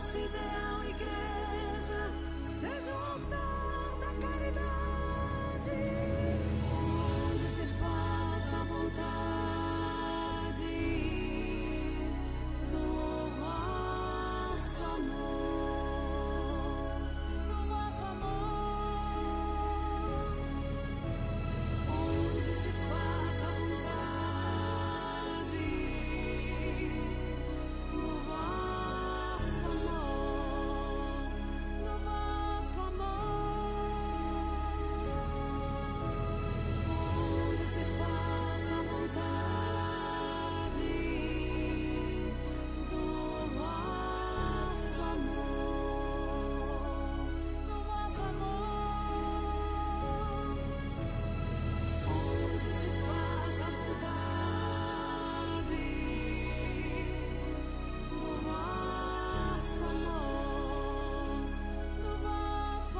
ideal igreja seja o altar da caridade, onde se faça a vontade do vosso amor, do vosso amor, onde se faça a vontade do vosso amor, do vosso amor, onde se faça a vontade do vosso amor, do vosso amor, onde se faça a vontade do vosso amor, do vosso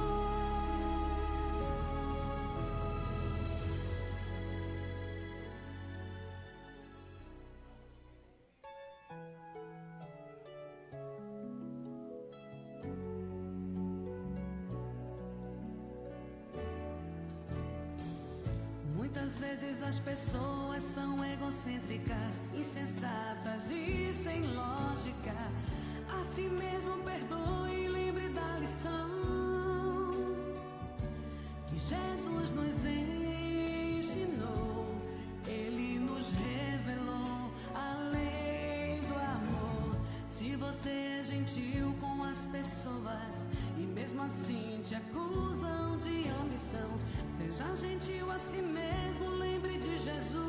Muitas vezes as pessoas são egocêntricas, insensatas e sem lógica. A si mesmo perdoe e lembre da lição que Jesus nos ensinou. Ele nos revelou a lei do amor. Se você é gentil com as pessoas e mesmo assim te acusam de ambição, seja gentil a si mesmo, lembre de Jesus.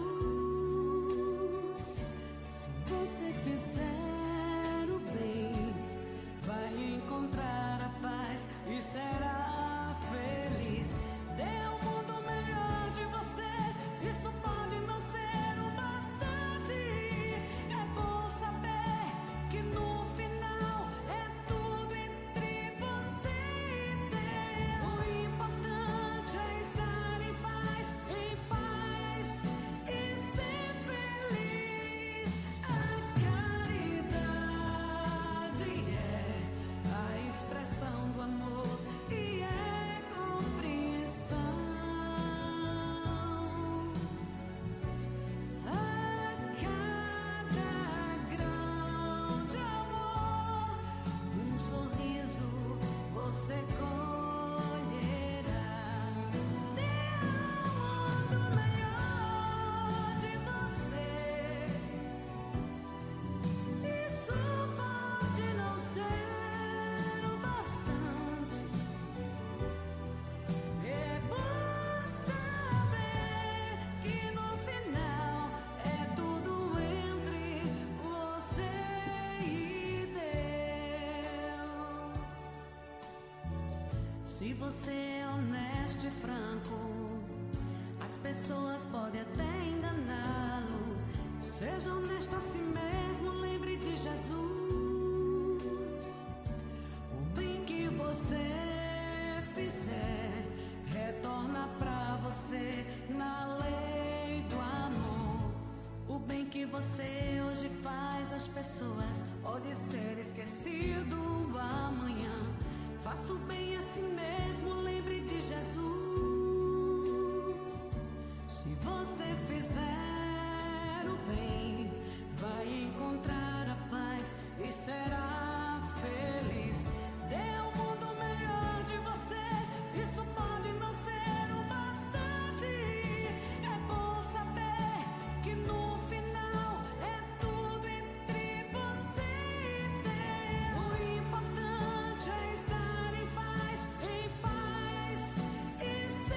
Se você fizer o bem, vai encontrar a paz e será feliz. Dê ao mundo o melhor de você, isso pode não ser o bastante. É bom saber que no final é tudo entre você e Deus. O importante é estar em paz e ser feliz. A caridade é a expressão do amor e é compreensão. A cada grão de amor, um sorriso você colherá. Dê ao mundo o melhor de você. Isso pode não ser o bastante. É bom saber que no final é tudo entre você e Deus. Se você é honesto e franco, as pessoas podem até enganá-lo. Seja honesto a si mesmo, lembre de Jesus. O bem que você fizer retorna pra você na lei do amor. O bem que você hoje faz às pessoas pode ser esquecido amanhã. Faça o bem a si mesmo, lembre de Jesus. Se você fizer o bem, vai encontrar a paz e será feliz. Dê ao mundo o melhor de você, isso pode não ser o bastante. É bom saber que no final é tudo entre você e Deus. O importante é estar em paz e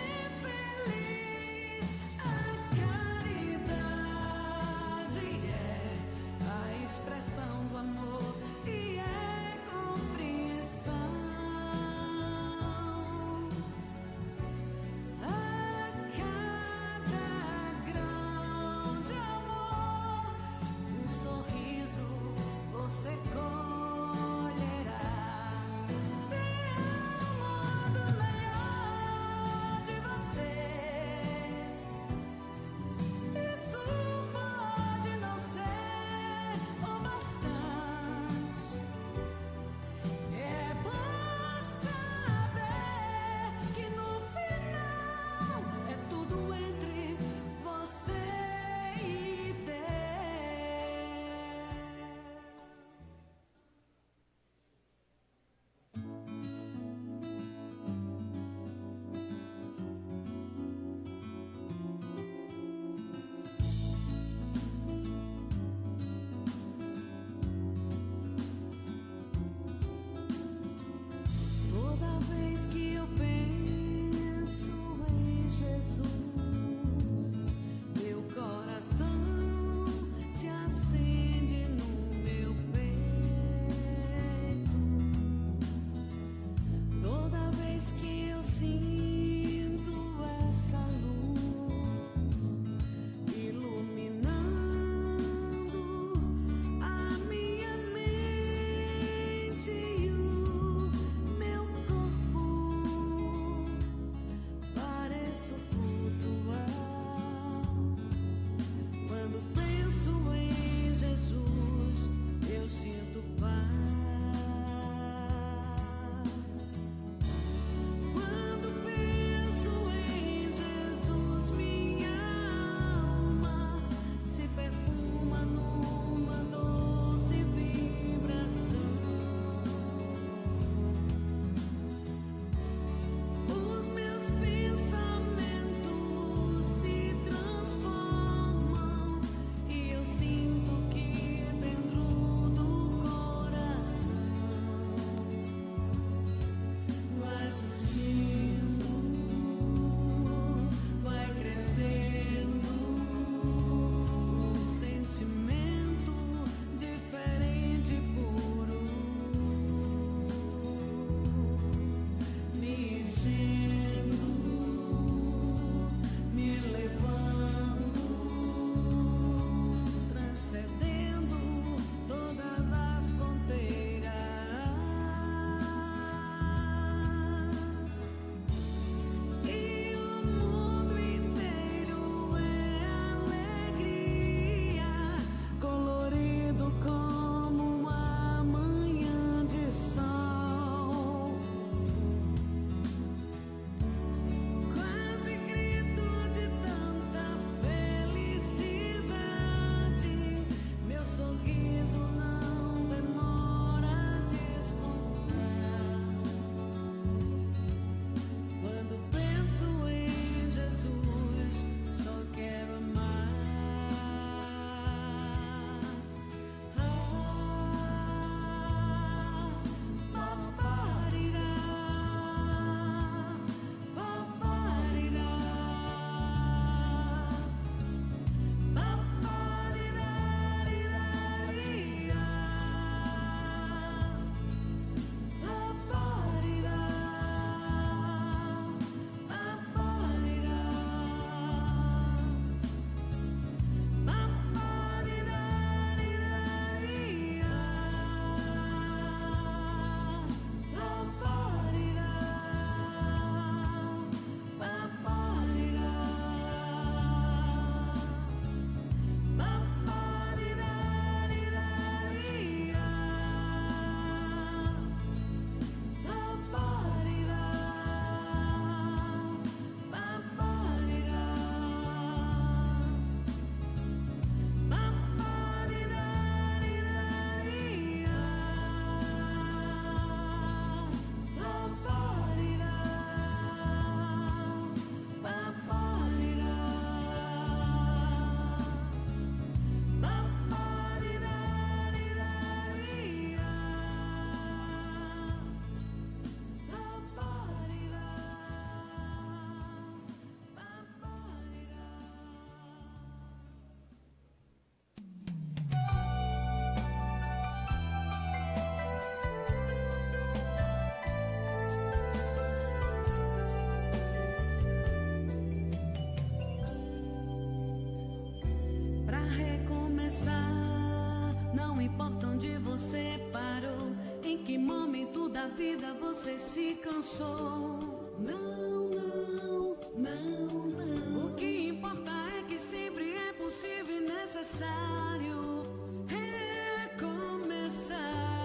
importa onde você parou, em que momento da vida você se cansou. Não, não, não, não. O que importa é que sempre é possível e necessário recomeçar.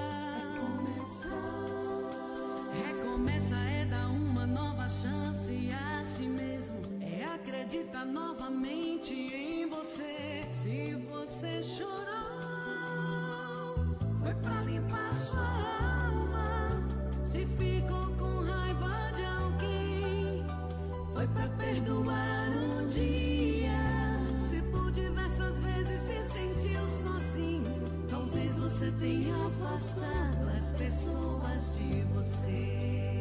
Recomeçar é dar uma nova chance a si mesmo. É acreditar novamente em você. Se você chorou, foi pra limpar sua alma. Se ficou com raiva de alguém, foi pra perdoar um dia. Se por diversas vezes se sentiu sozinho, talvez você tenha afastado as pessoas de você.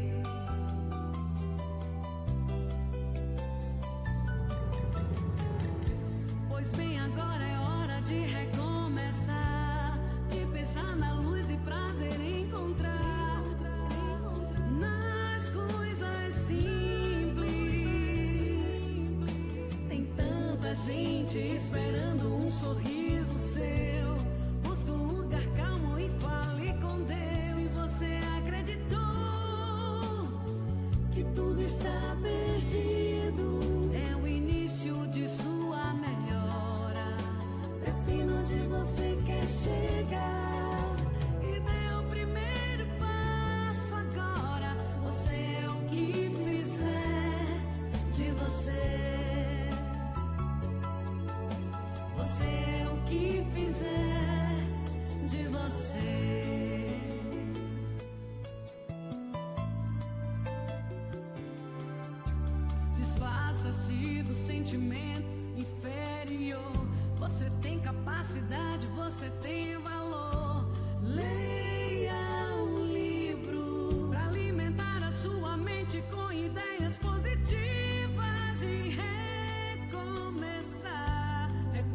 Pois bem, agora é hora de recomeçar, de pensar na luz e prazer encontrar nas coisas simples. Tem tanta gente esperando um sorriso seu. Busca um lugar calmo e fale com Deus. Se você acreditou que tudo está perdido, é o início de sua melhora. Defina onde você quer chegar e dê o primeiro passo agora. Você é o que fizer de você. Você é o que fizer de você. Desfaça-se do sentimento inferior. Você tem capacidade, você tem valor. Leia um livro pra alimentar a sua mente com ideias positivas e recomeçar.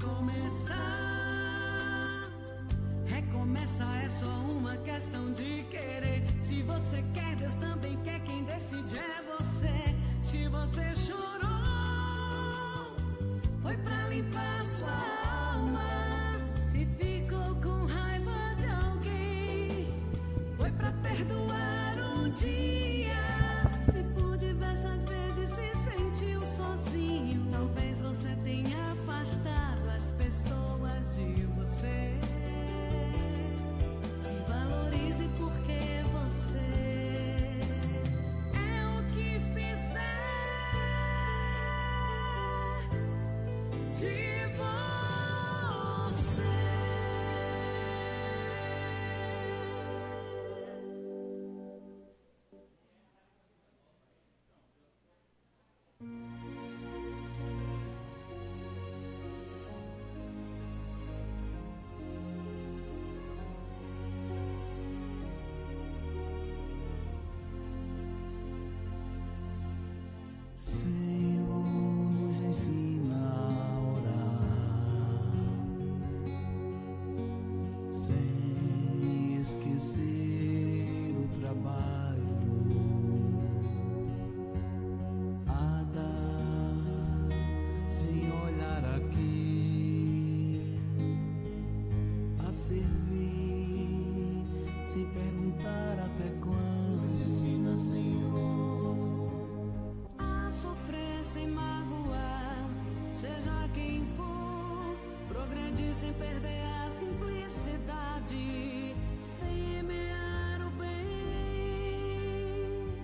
Recomeçar é só uma questão de querer. Se você quer, Deus também quer. Quem decide é você. Se você chorou, foi pra limpar sua alma. Se ficou com raiva de alguém, foi pra perdoar um dia. Se por diversas vezes se sentiu sozinho, talvez você tenha afastado as pessoas de você. Se valorize porque você é o que fizer de você. Senhor, nos ensina a orar, sem esquecer o trabalho, a dar, sem olhar aqui, a servir, sem perguntar até quando. Nos ensina, Senhor, A sofrer sem magoar, seja quem for, progredir sem perder a simplicidade, semear o bem,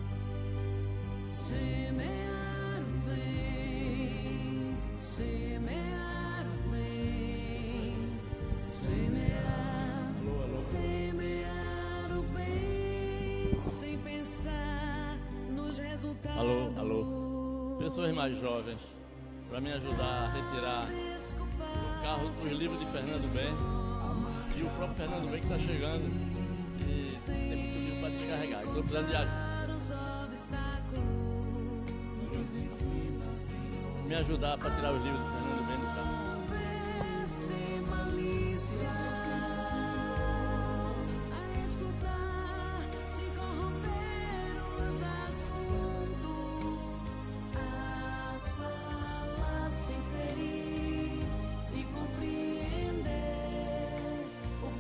semear o bem, semear o bem, semear, semear o bem, sem pensar nos resultados. Alô, pessoas mais jovens, para me ajudar a retirar o carro, os livros de Fernando Bem e o próprio Fernando Bem que está chegando e tem muito livro para descarregar. Estou precisando de ajuda. Os obstáculos. Me ajudar para tirar os livros de Fernando Bem do carro. Sem malícia, a escutar, sem corromper os assuntos, a falar sem ferir e compreender o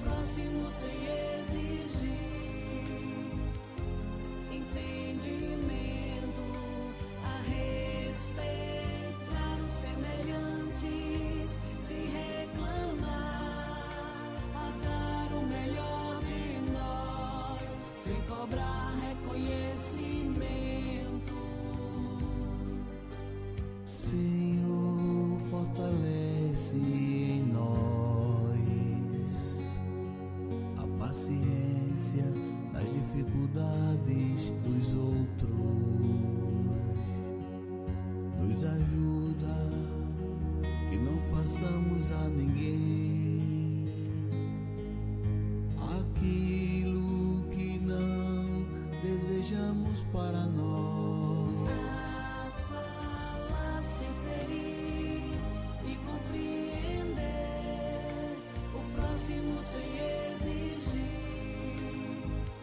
façamos a ninguém aquilo que não desejamos para nós. A falar sem ferir e compreender o próximo sem exigir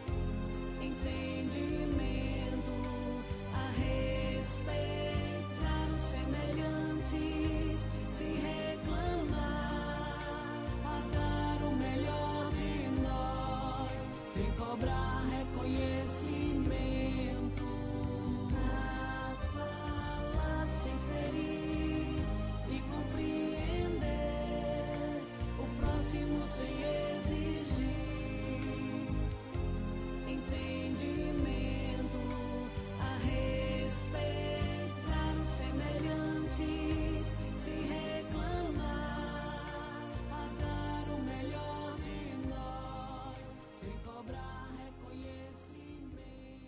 entendimento, a respeitar os semelhantes sem reclamar, a dar o melhor de nós sem cobrar reconhecimento. A falar sem ferir e compreender o próximo sem exigir entendimento, a respeitar os semelhantes sem reclamar, a dar o melhor de nós sem cobrar reconhecimento.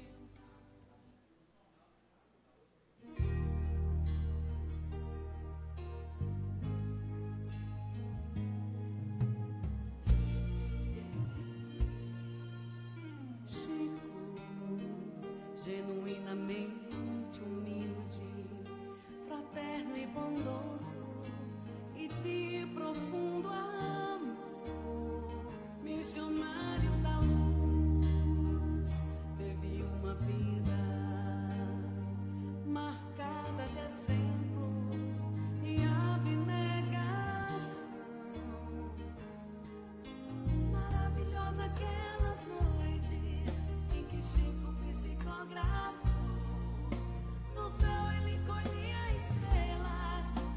Chico, genuinamente humilde, fraterno e bondoso e de profundo amor, missionário da luz, teve uma vida marcada de exemplos e abnegação. Maravilhosa aquelas noites em que Chico psicografou. No céu ele colhia estrelas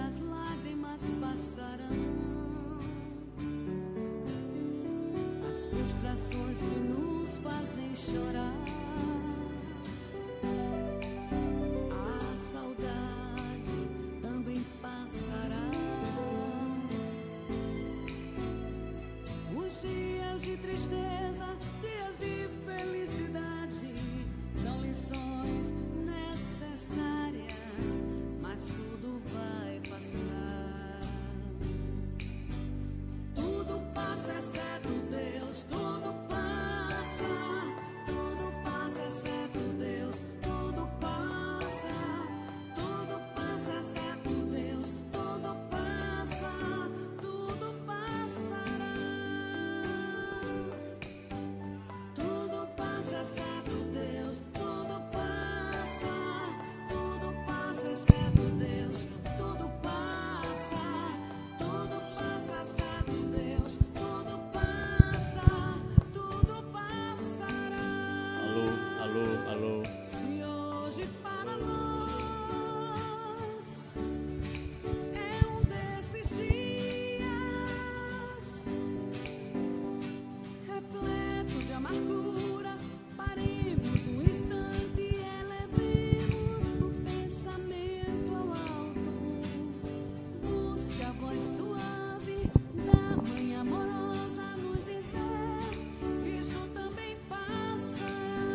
as lágrimas passarão, as frustrações que nos fazem chorar, a saudade também passará. Os dias de tristeza, dias de felicidade, são lições necessárias, mas tudo vai passar. Tudo passa, exceto Deus, tudo passa. Tudo passa, exceto Deus, tudo passa. Tudo passa, exceto Deus, tudo passa. Tudo passará. Tudo passa, exceto Deus, tudo passa. Tudo passa, exceto Deus, tudo passa. Tudo passa, exceto Deus, tudo passa. Tudo passará. Alô, alô, alô. Se hoje para nós é um desses dias repleto de amargura, paremos um instante e elevemos o pensamento ao alto. Busque a voz suave da mãe amorosa nos dizer: isso também passa.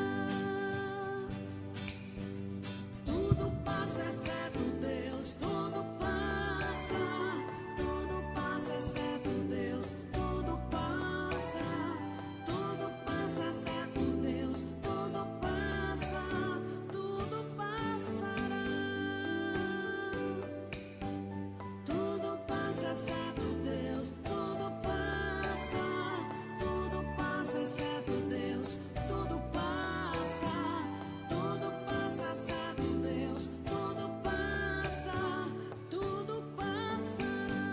Tudo passa, exceto Deus, tudo passa. Tudo passa, exceto Deus, tudo passa. Tudo passa, exceto Deus, tudo passa. Tudo passará. Tudo passa, exceto Deus, tudo passa. Tudo passa, exceto Deus, tudo passa. Tudo passa, exceto Deus, tudo passa. Tudo passará.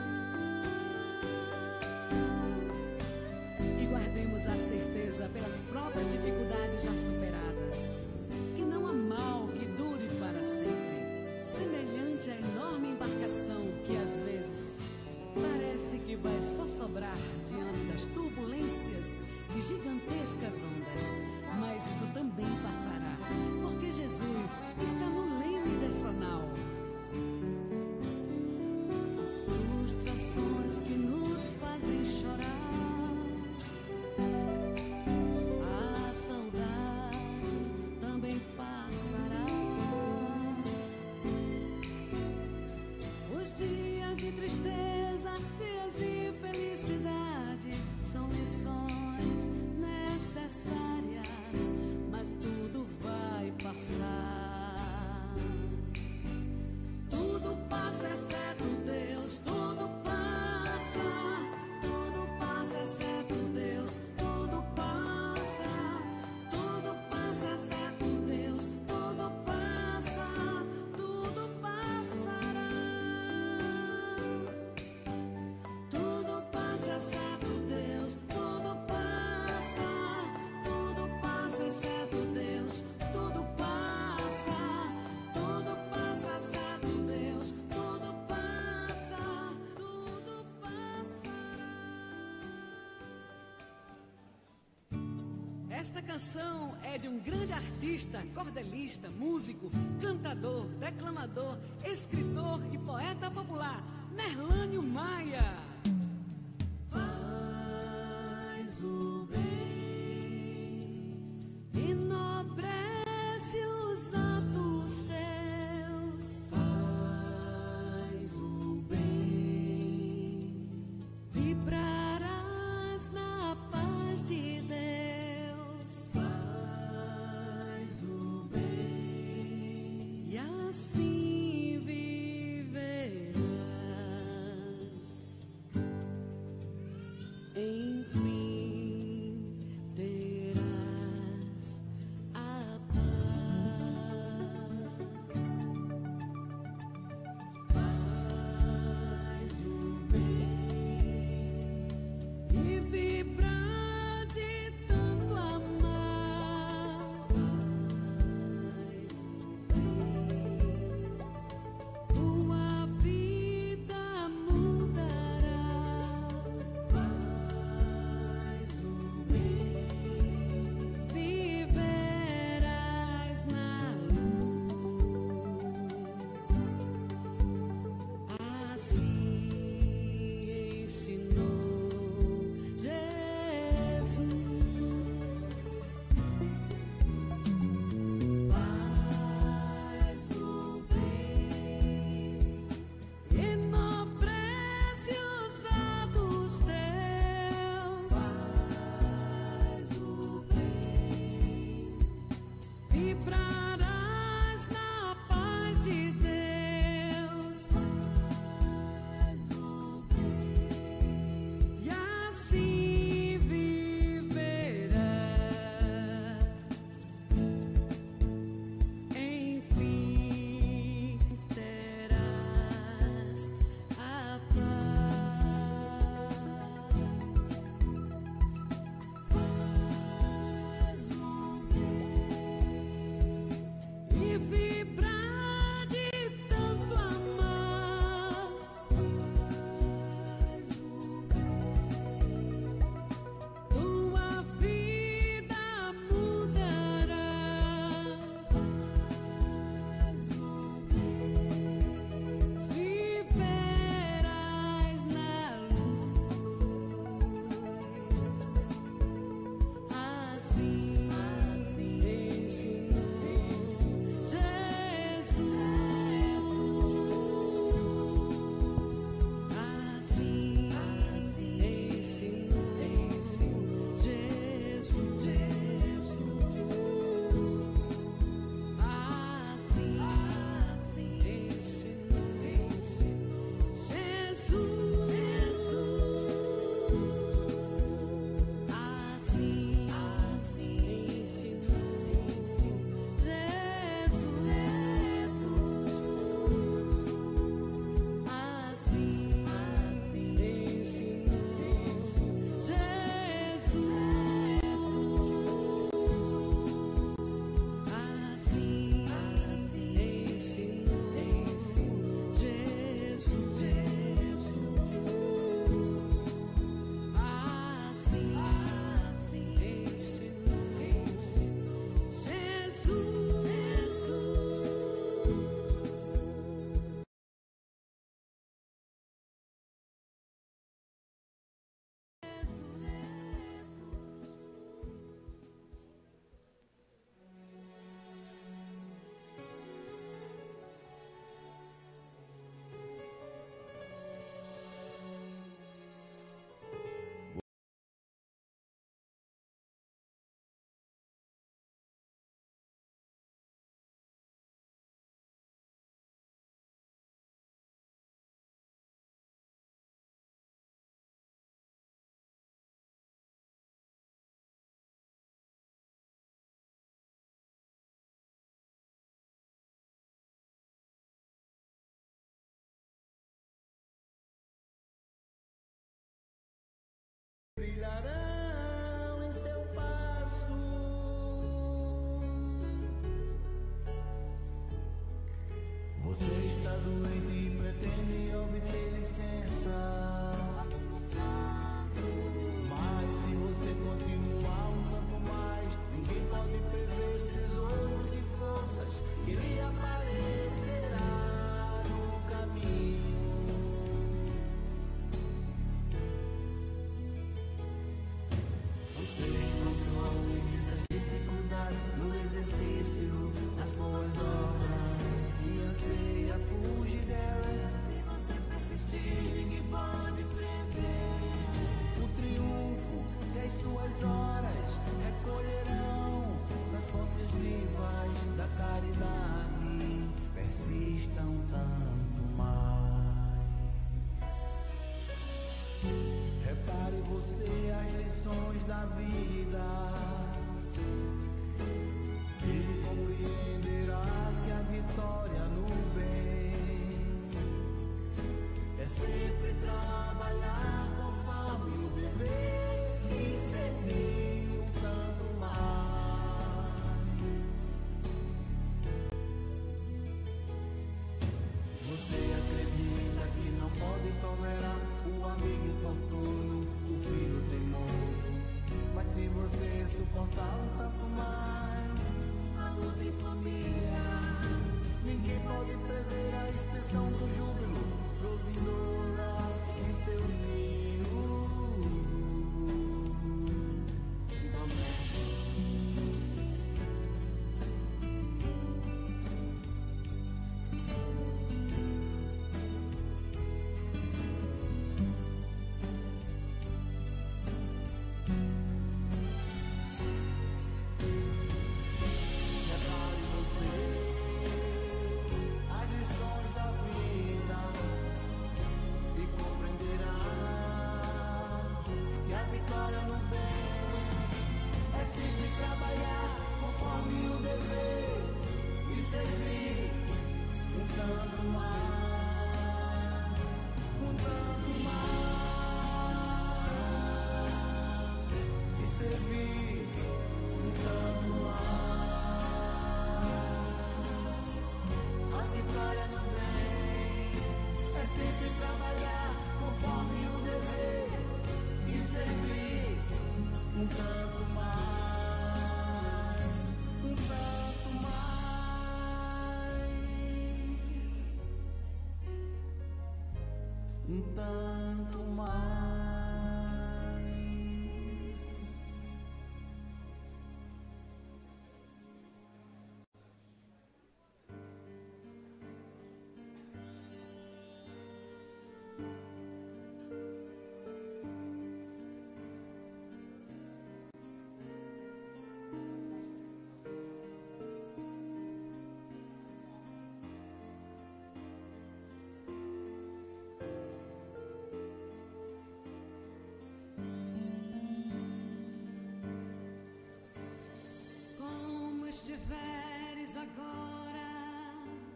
E guardemos a certeza pelas próprias dificuldades já superadas, que não há mal que dure para sempre, semelhante à enorme embarcação que às vezes parece que vai só sobrar diante das turbulências de gigantescas ondas. Mas isso também passará, porque Jesus está no leme dessa nau. As frustrações que nos fazem chorar, a saudade também passará. Os dias de tristeza, dias de felicidade, são lições necessárias, mas tudo vai passar. Tudo passa, exceto Deus, tudo passa. Tudo passa, exceto Deus, tudo passa. Tudo passa, exceto Deus, tudo passa. Tudo passará. Tudo passa, exceto Deus, tudo passa. Tudo passa, exceto Deus, tudo passa. Tudo passa, exceto Deus, tudo passa. Tudo passará. Esta canção é de um grande artista, cordelista, músico, cantador, declamador, escritor e poeta popular, Merlânio Maia. Faz o bem, enobrece os atos teus. Faz o bem, vibrarás na paz de Deus. Faz o bem e assim viverás. lições da vida, ele compreenderá que a vitória no bem é sempre trabalhar conforme o dever e servir um tanto mais. Você acredita que não pode tolerar o amigo importuno, o filho teimoso, mas se você suportar um tanto mais a luta em família, ninguém pode prever a extensão do júbilo provindoura em seu ninho doméstico. Prepare você as lições da vida e compreenderá que a vitória no bem é sempre trabalhar conforme o dever e servir um tanto mais, um tanto mais, e servir um tanto mais. A vitória no bem é sempre trabalhar conforme o dever e servir um tanto mais, um tanto mais, um tanto mais. Como estiveres agora,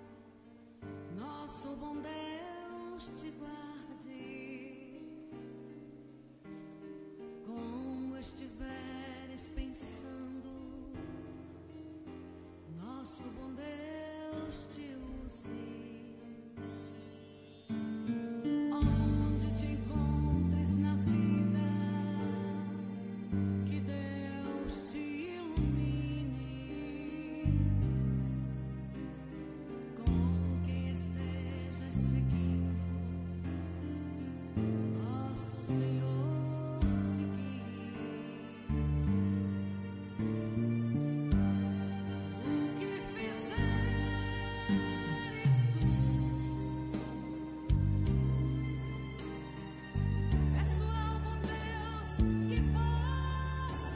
nosso bom Deus te guarde. Como estiveres pensando, nosso bom Deus te use. Onde te encontres na vida, que Deus te ilumine. Com quem estejas seguindo, nosso Senhor te guie. O que fizeres tu, peço ao bom Deus que possa.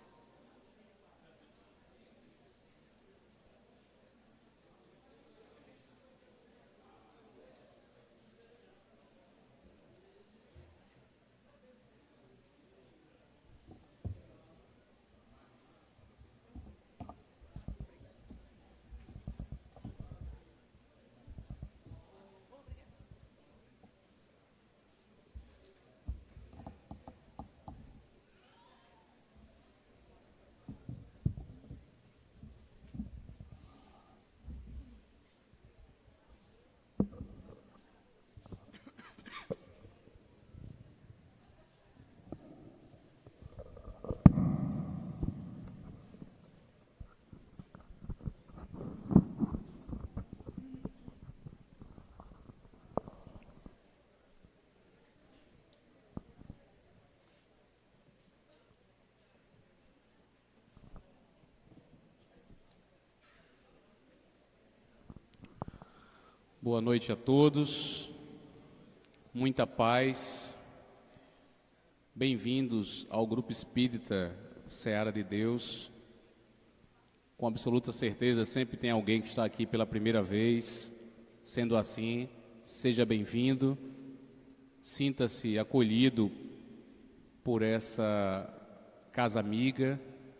Boa noite a todos, muita paz, bem-vindos ao Grupo Espírita Seara de Deus. Com absoluta certeza sempre tem alguém que está aqui pela primeira vez, sendo assim, seja bem-vindo, sinta-se acolhido por essa casa amiga,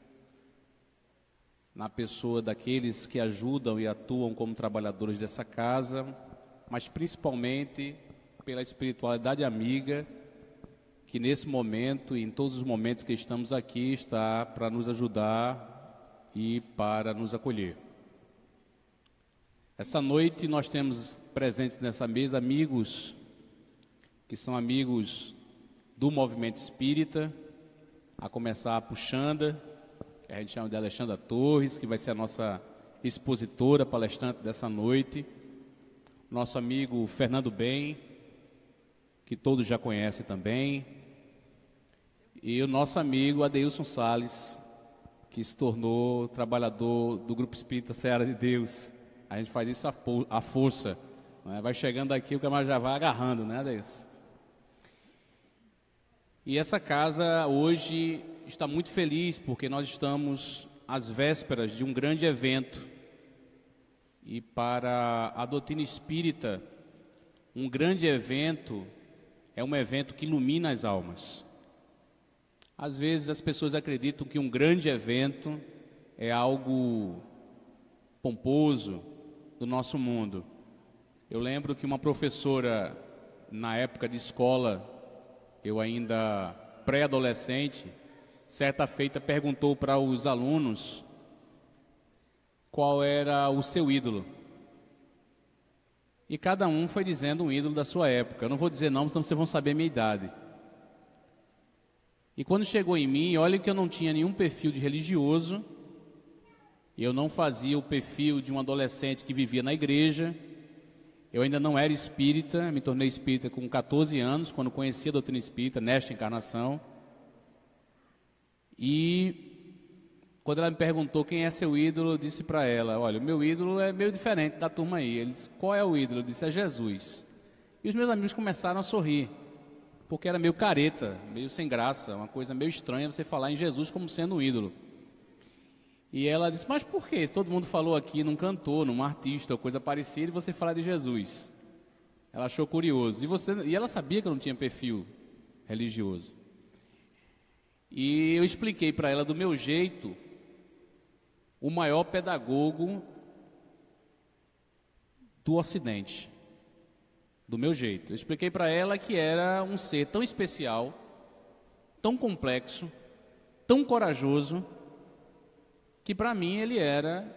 na pessoa daqueles que ajudam e atuam como trabalhadores dessa casa, mas principalmente pela espiritualidade amiga, que nesse momento e em todos os momentos que estamos aqui está para nos ajudar e para nos acolher. Essa noite nós temos presentes nessa mesa amigos que são amigos do movimento espírita, a começar por Xanda, que a gente chama de Alexandra Torres, que vai ser a nossa expositora, palestrante dessa noite. Nosso amigo Fernando Bem, que todos já conhecem também. E o nosso amigo Adeilson Salles, que se tornou trabalhador do Grupo Espírita Seara de Deus. A gente faz isso à força. Né? Vai chegando aqui, o camarada já vai agarrando, né, Adeilson? E essa casa hoje está muito feliz porque nós estamos às vésperas de um grande evento. E para a doutrina espírita, um grande evento é um evento que ilumina as almas. Às vezes as pessoas acreditam que um grande evento é algo pomposo do nosso mundo. Eu lembro que uma professora, na época de escola, eu ainda pré-adolescente, certa feita perguntou para os alunos qual era o seu ídolo. E cada um foi dizendo um ídolo da sua época. Eu não vou dizer não, senão vocês vão saber a minha idade. E quando chegou em mim, olha que eu não tinha nenhum perfil de religioso, eu não fazia o perfil de um adolescente que vivia na igreja, eu ainda não era espírita, me tornei espírita com 14 anos, quando conheci a doutrina espírita, nesta encarnação. E quando ela me perguntou quem é seu ídolo, eu disse para ela, olha, o meu ídolo é meio diferente da turma aí. Ele disse, qual é o ídolo? Eu disse, é Jesus. E os meus amigos começaram a sorrir, porque era meio careta, meio sem graça, uma coisa meio estranha você falar em Jesus como sendo um ídolo. E ela disse, mas por quê? Todo mundo falou aqui num cantor, num artista ou coisa parecida, e você fala de Jesus. Ela achou curioso. E ela sabia que eu não tinha perfil religioso. E eu expliquei para ela do meu jeito, o maior pedagogo do Ocidente. Do meu jeito. Eu expliquei para ela que era um ser tão especial, tão complexo, tão corajoso, que para mim ele era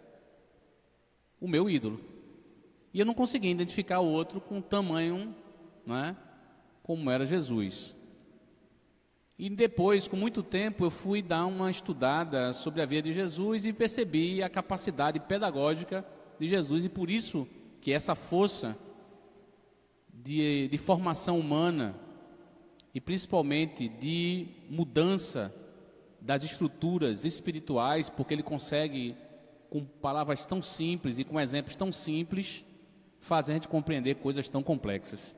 o meu ídolo. E eu não conseguia identificar o outro com tamanho, né, como era Jesus. E depois, com muito tempo, eu fui dar uma estudada sobre a vida de Jesus e percebi a capacidade pedagógica de Jesus. E por isso que essa força de formação humana e principalmente de mudança das estruturas espirituais, porque ele consegue, com palavras tão simples e com exemplos tão simples, fazer a gente compreender coisas tão complexas.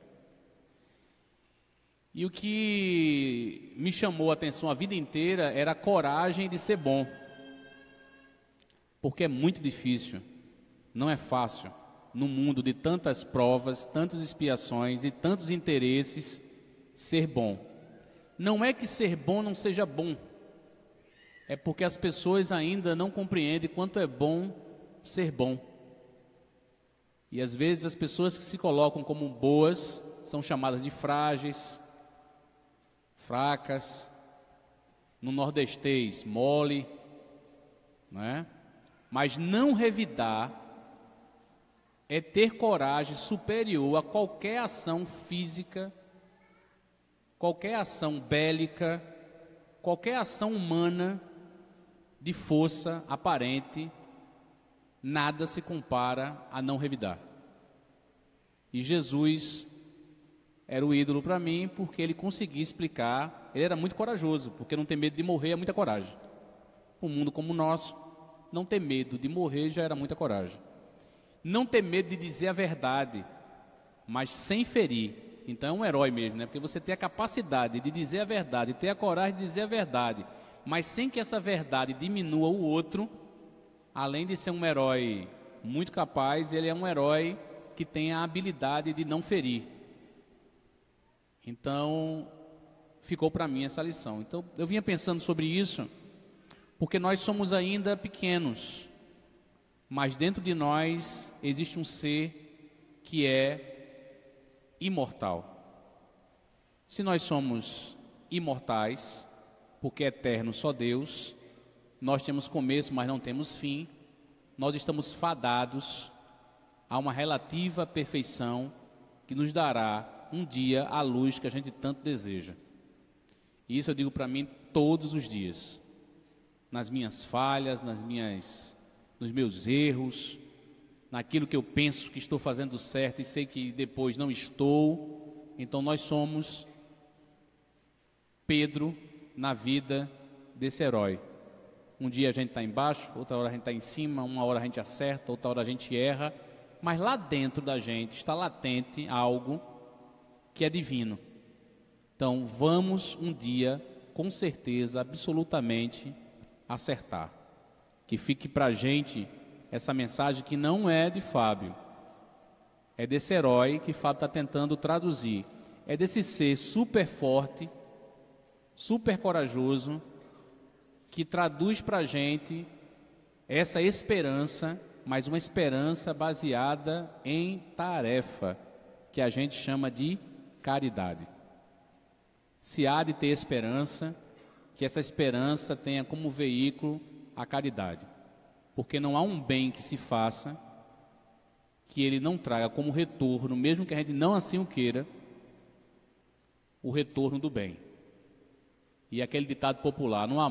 E o que me chamou a atenção a vida inteira era a coragem de ser bom, porque é muito difícil, não é fácil, no mundo de tantas provas, tantas expiações e tantos interesses, ser bom. Não é que ser bom não seja bom, é porque as pessoas ainda não compreendem quanto é bom ser bom. E às vezes as pessoas que se colocam como boas são chamadas de frágeis, fracas, no nordestês, mole, né? Mas não revidar é ter coragem superior a qualquer ação física, qualquer ação bélica, qualquer ação humana de força aparente, nada se compara a não revidar. E Jesus era o ídolo para mim porque ele conseguia explicar, ele era muito corajoso, porque não ter medo de morrer é muita coragem. Um mundo como o nosso, não ter medo de morrer já era muita coragem. Não ter medo de dizer a verdade, mas sem ferir. Então é um herói mesmo, né? Porque você tem a capacidade de dizer a verdade, ter a coragem de dizer a verdade, mas sem que essa verdade diminua o outro. Além de ser um herói muito capaz, ele é um herói que tem a habilidade de não ferir. Então, ficou para mim essa lição. Então, eu vinha pensando sobre isso, porque nós somos ainda pequenos, mas dentro de nós existe um ser que é imortal. Se nós somos imortais, porque é eterno só Deus, nós temos começo, mas não temos fim, nós estamos fadados a uma relativa perfeição que nos dará um dia a luz que a gente tanto deseja. E isso eu digo para mim todos os dias, nas minhas falhas, nos meus erros, naquilo que eu penso que estou fazendo certo e sei que depois não estou. Então nós somos Pedro na vida desse herói. Um dia a gente está embaixo, outra hora a gente está em cima, uma hora a gente acerta, outra hora a gente erra, mas lá dentro da gente está latente algo que é divino. Então vamos um dia, com certeza, absolutamente acertar. Que fique para a gente essa mensagem que não é de Fábio, é desse herói que Fábio está tentando traduzir, é desse ser super forte, super corajoso, que traduz para a gente essa esperança, mas uma esperança baseada em tarefa, que a gente chama de caridade. Se há de ter esperança, que essa esperança tenha como veículo a caridade, porque não há um bem que se faça que ele não traga como retorno, mesmo que a gente não assim o queira, o retorno do bem. E aquele ditado popular, não há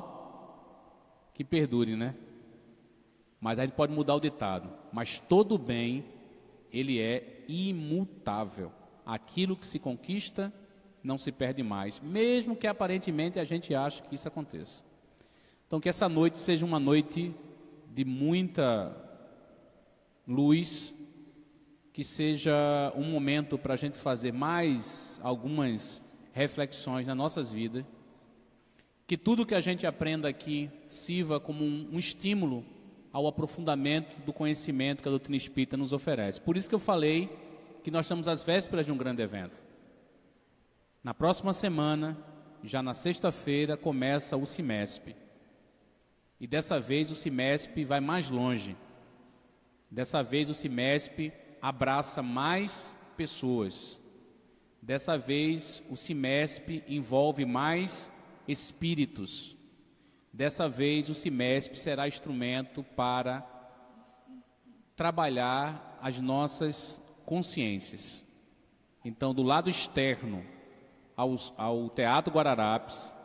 mal que perdure, né? Mas a gente pode mudar o ditado, mas todo bem, ele é imutável. Aquilo que se conquista não se perde mais, mesmo que aparentemente a gente ache que isso aconteça. Então que essa noite seja uma noite de muita luz, que seja um momento para a gente fazer mais algumas reflexões nas nossas vidas, que tudo que a gente aprenda aqui sirva como um estímulo ao aprofundamento do conhecimento que a doutrina espírita nos oferece. Por isso que eu falei que nós estamos às vésperas de um grande evento. Na próxima semana, já na sexta-feira, começa o CIMESP. E dessa vez o CIMESP vai mais longe. Dessa vez o CIMESP abraça mais pessoas. Dessa vez o CIMESP envolve mais espíritos. Dessa vez o CIMESP será instrumento para trabalhar as nossas consciências. Então, do lado externo ao Teatro Guararapes,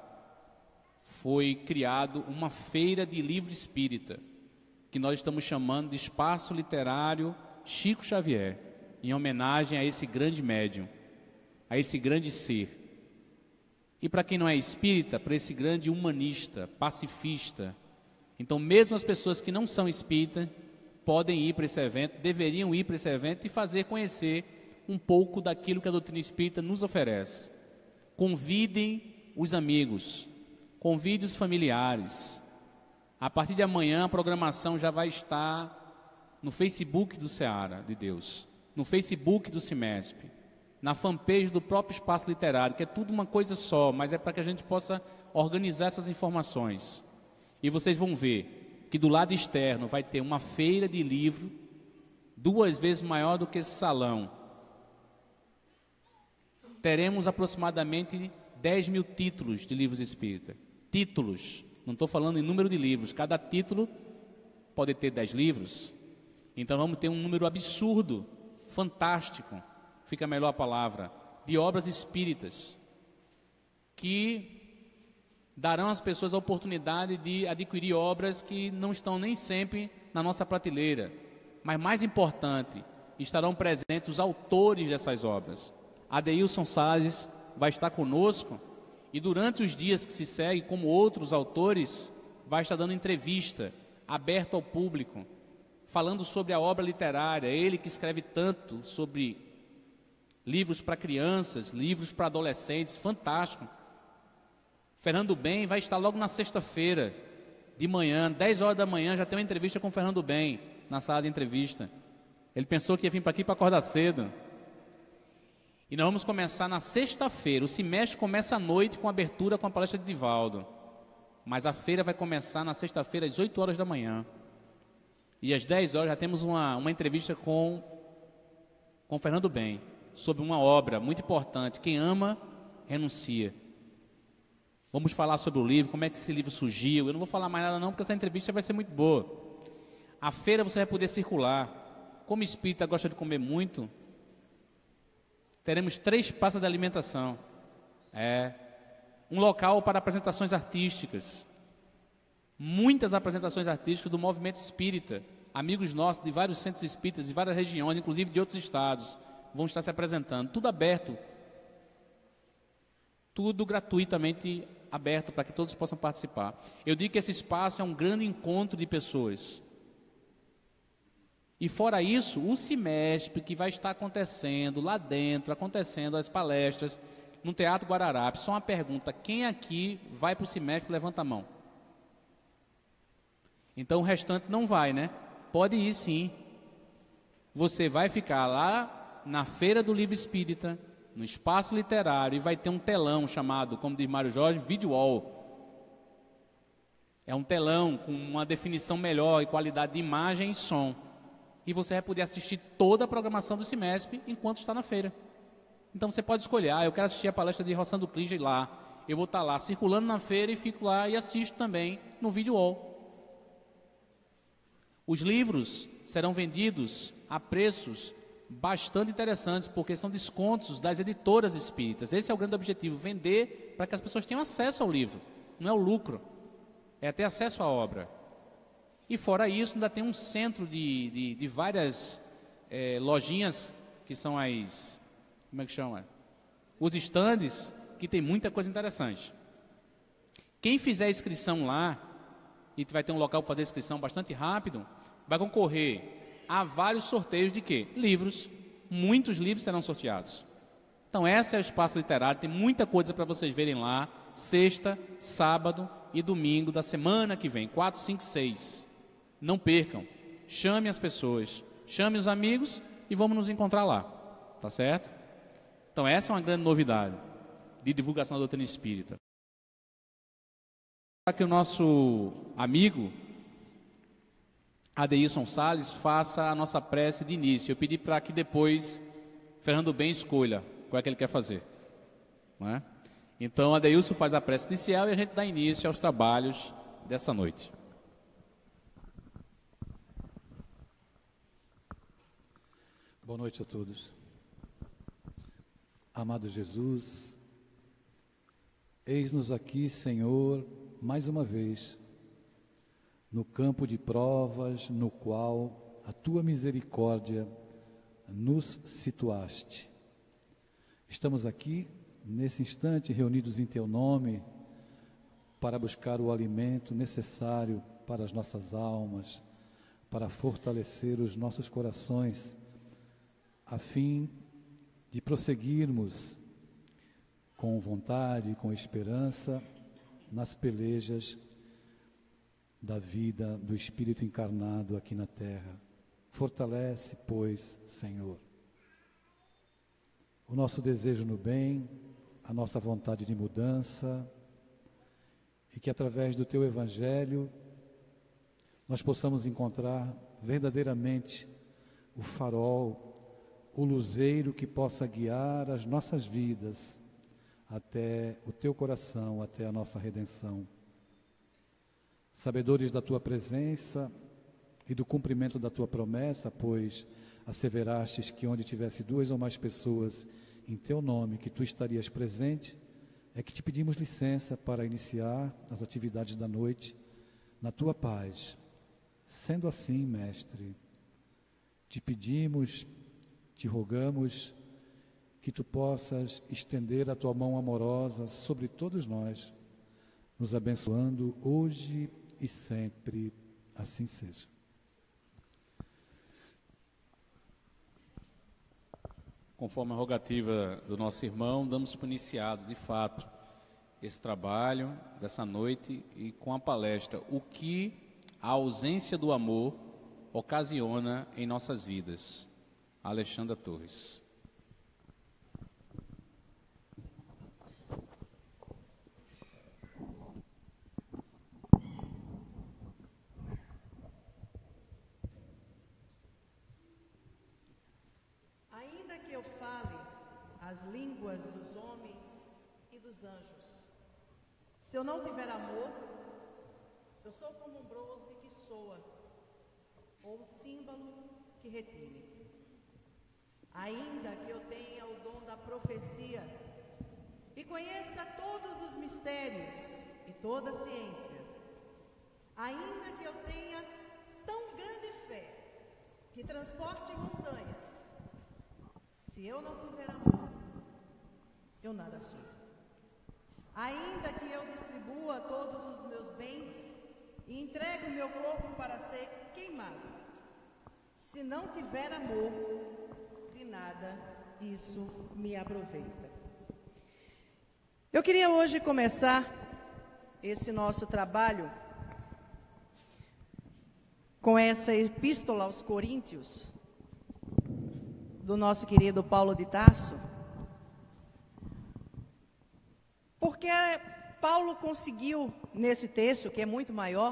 foi criado uma feira de livro espírita, que nós estamos chamando de Espaço Literário Chico Xavier, em homenagem a esse grande médium, a esse grande ser. E para quem não é espírita, para esse grande humanista, pacifista. Então, mesmo as pessoas que não são espíritas, podem ir para esse evento, deveriam ir para esse evento e fazer conhecer um pouco daquilo que a doutrina espírita nos oferece. Convidem os amigos, convide os familiares. A partir de amanhã a programação já vai estar no Facebook do Seara de Deus, no Facebook do CIMESP, na fanpage do próprio Espaço Literário, que é tudo uma coisa só, mas é para que a gente possa organizar essas informações. E vocês vão ver que do lado externo vai ter uma feira de livro 2 vezes maior do que esse salão. Teremos aproximadamente 10 mil títulos de livros espíritas. Títulos, não estou falando em número de livros, cada título pode ter 10 livros. Então vamos ter um número absurdo, fantástico, fica melhor a palavra, de obras espíritas, que darão às pessoas a oportunidade de adquirir obras que não estão nem sempre na nossa prateleira, mas mais importante, estarão presentes os autores dessas obras. Adeilson Sazes vai estar conosco e durante os dias que se seguem, como outros autores, vai estar dando entrevista, aberto ao público, falando sobre a obra literária, ele que escreve tanto sobre livros para crianças, livros para adolescentes, fantástico. Fernando Bem vai estar logo na sexta-feira, de manhã, 10 horas da manhã, já tem uma entrevista com o Fernando Bem, na sala de entrevista. Ele pensou que ia vir para aqui para acordar cedo. E nós vamos começar na sexta-feira. O semestre começa à noite com a abertura com a palestra de Divaldo. Mas a feira vai começar na sexta-feira às 8 horas da manhã. E às 10 horas já temos uma entrevista com Fernando Bem, sobre uma obra muito importante. Quem ama, renuncia. Vamos falar sobre o livro, como é que esse livro surgiu. Eu não vou falar mais nada não, porque essa entrevista vai ser muito boa. A feira você vai poder circular. Como espírita gosta de comer muito, teremos 3 praças de alimentação. Um local para apresentações artísticas. Muitas apresentações artísticas do movimento espírita. Amigos nossos de vários centros espíritas, de várias regiões, inclusive de outros estados, vão estar se apresentando. Tudo aberto. Tudo gratuitamente aberto para que todos possam participar. Eu digo que esse espaço é um grande encontro de pessoas. E fora isso, o semestre que vai estar acontecendo lá dentro, acontecendo as palestras no Teatro Guararapes. Só uma pergunta: quem aqui vai para o semestre? Levanta a mão. Então o restante não vai, né? Pode ir sim. Você vai ficar lá na Feira do Livro Espírita, no espaço literário, e vai ter um telão chamado, como diz Mário Jorge, video wall. É um telão com uma definição melhor e qualidade de imagem e som. E você vai poder assistir toda a programação do semestre enquanto está na feira. Então você pode escolher: eu quero assistir a palestra de Rossandro Clige lá. Eu vou estar lá circulando na feira e fico lá e assisto também no video wall. Os livros serão vendidos a preços bastante interessantes, porque são descontos das editoras espíritas. Esse é o grande objetivo: vender para que as pessoas tenham acesso ao livro. Não é o lucro, é ter acesso à obra. E fora isso, ainda tem um centro de várias lojinhas, que são as... Como é que chama? Os estandes, que tem muita coisa interessante. Quem fizer a inscrição lá, e vai ter um local para fazer a inscrição bastante rápido, vai concorrer a vários sorteios de quê? Livros. Muitos livros serão sorteados. Então esse é o espaço literário, tem muita coisa para vocês verem lá, sexta, sábado e domingo da semana que vem, 4, 5, 6. Não percam, chame as pessoas, chame os amigos e vamos nos encontrar lá, tá certo? Então essa é uma grande novidade de divulgação da doutrina espírita. Para que o nosso amigo Adeilson Salles faça a nossa prece de início. Eu pedi para que depois Fernando Bem escolha qual é que ele quer fazer, não é? Então Adeilson faz a prece inicial e a gente dá início aos trabalhos dessa noite. Boa noite a todos. Amado Jesus, eis-nos aqui, Senhor, mais uma vez, no campo de provas no qual a Tua misericórdia nos situaste. Estamos aqui, nesse instante, reunidos em Teu nome, para buscar o alimento necessário para as nossas almas, para fortalecer os nossos corações, a fim de prosseguirmos com vontade e com esperança nas pelejas da vida do Espírito encarnado aqui na terra. Fortalece, pois, Senhor, o nosso desejo no bem, a nossa vontade de mudança, e que através do Teu Evangelho nós possamos encontrar verdadeiramente o farol, o luzeiro que possa guiar as nossas vidas até o Teu coração, até a nossa redenção. Sabedores da Tua presença e do cumprimento da Tua promessa, pois asseverastes que onde tivesse 2 ou mais pessoas em Teu nome, que Tu estarias presente, é que te pedimos licença para iniciar as atividades da noite na Tua paz. Sendo assim, Mestre, te pedimos, te rogamos que Tu possas estender a Tua mão amorosa sobre todos nós, nos abençoando hoje e sempre, assim seja. Conforme a rogativa do nosso irmão, damos por iniciado, de fato, esse trabalho dessa noite e com a palestra O que a ausência do amor ocasiona em nossas vidas. Alexandra Torres. que eu fale as línguas dos homens e dos anjos, se eu não tiver amor, eu sou como um bronze que soa, ou um símbolo que retine. Ainda que eu tenha o dom da profecia e conheça todos os mistérios e toda a ciência, ainda que eu tenha tão grande fé que transporte montanhas, se eu não tiver amor, eu nada sou. Ainda que eu distribua todos os meus bens e entregue o meu corpo para ser queimado, se não tiver amor, de nada isso me aproveita. Eu queria hoje começar esse nosso trabalho com essa epístola aos Coríntios, do nosso querido Paulo de Tarso, porque Paulo conseguiu, nesse texto, que é muito maior,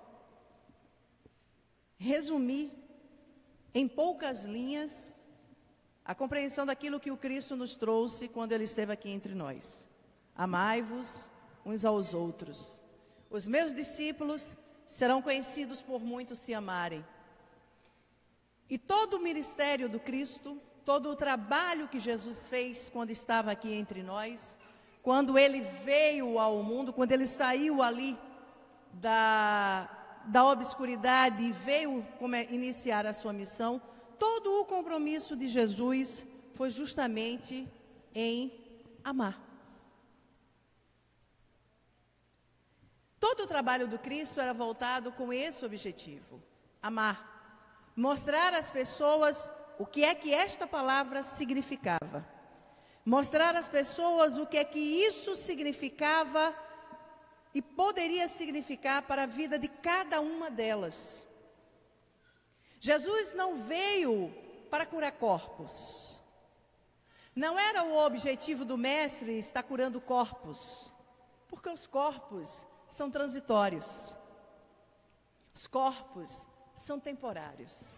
resumir em poucas linhas a compreensão daquilo que o Cristo nos trouxe quando Ele esteve aqui entre nós. Amai-vos uns aos outros. Os meus discípulos serão conhecidos por muitos se amarem. E todo o ministério do Cristo, todo o trabalho que Jesus fez quando estava aqui entre nós, quando Ele veio ao mundo, quando Ele saiu ali da obscuridade e veio iniciar a sua missão, todo o compromisso de Jesus foi justamente em amar. Todo o trabalho do Cristo era voltado com esse objetivo, amar. Mostrar às pessoas o que é que esta palavra significava. Mostrar às pessoas o que é que isso significava e poderia significar para a vida de cada uma delas. Jesus não veio para curar corpos. Não era o objetivo do Mestre estar curando corpos, porque os corpos são transitórios. Os corpos são temporários.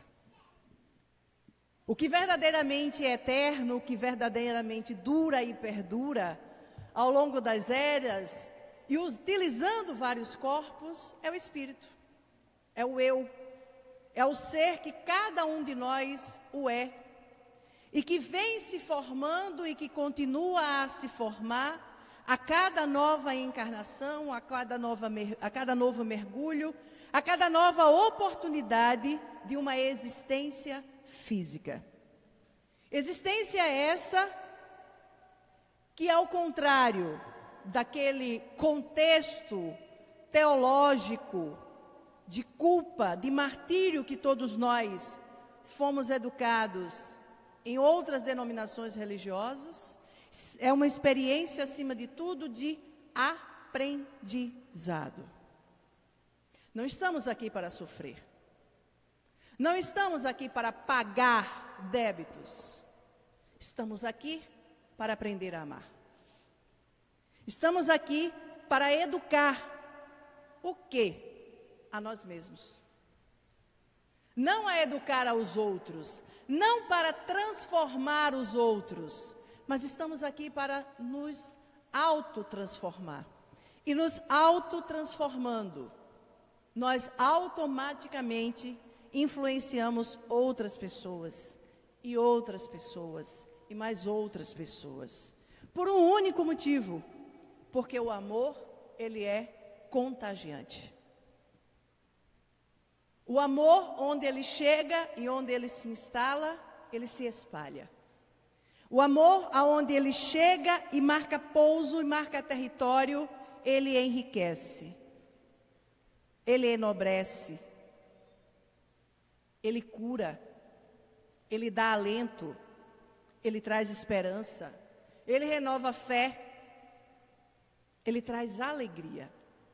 O que verdadeiramente é eterno, o que verdadeiramente dura e perdura ao longo das eras, e utilizando vários corpos, é o espírito, é o eu, é o ser que cada um de nós o é, e que vem se formando e que continua a se formar a cada nova encarnação, a cada novo mergulho, a cada nova oportunidade de uma existência física. Existência essa que, ao contrário daquele contexto teológico de culpa, de martírio que todos nós fomos educados em outras denominações religiosas, é uma experiência, acima de tudo, de aprendizado. Não estamos aqui para sofrer. Não estamos aqui para pagar débitos. Estamos aqui para aprender a amar. Estamos aqui para educar o quê? A nós mesmos. Não a educar aos outros, não para transformar os outros, mas estamos aqui para nos autotransformar. E nos autotransformando, nós automaticamente influenciamos outras pessoas, e mais outras pessoas. Por um único motivo, porque o amor, ele é contagiante. O amor, onde ele chega e onde ele se instala, ele se espalha. O amor, aonde ele chega e marca pouso e marca território, ele enriquece. Ele enobrece. Ele cura. Ele dá alento. Ele traz esperança. Ele renova a fé. Ele traz alegria.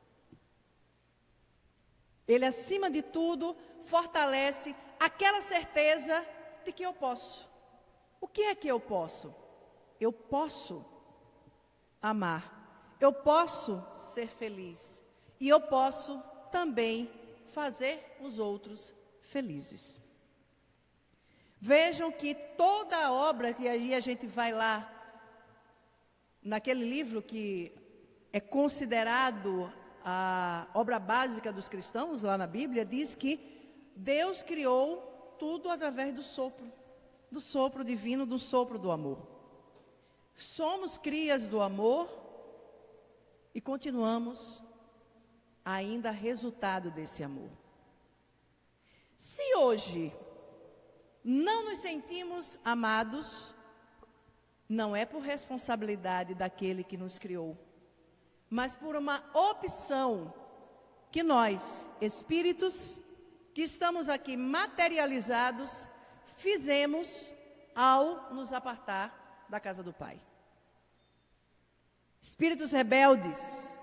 Ele, acima de tudo, fortalece aquela certeza de que eu posso. O que é que eu posso? Eu posso amar. Eu posso ser feliz. E eu posso também fazer os outros felizes. Vejam que toda a obra, que aí a gente vai lá, naquele livro que é considerado a obra básica dos cristãos, lá na Bíblia, diz que Deus criou tudo através do sopro divino, do sopro do amor. Somos crias do amor e continuamos ainda resultado desse amor. Se hoje não nos sentimos amados, não é por responsabilidade daquele que nos criou, mas por uma opção que nós, espíritos, que estamos aqui materializados, fizemos ao nos apartar da casa do Pai. Espíritos rebeldes,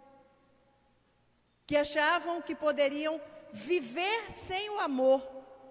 que achavam que poderiam viver sem o amor,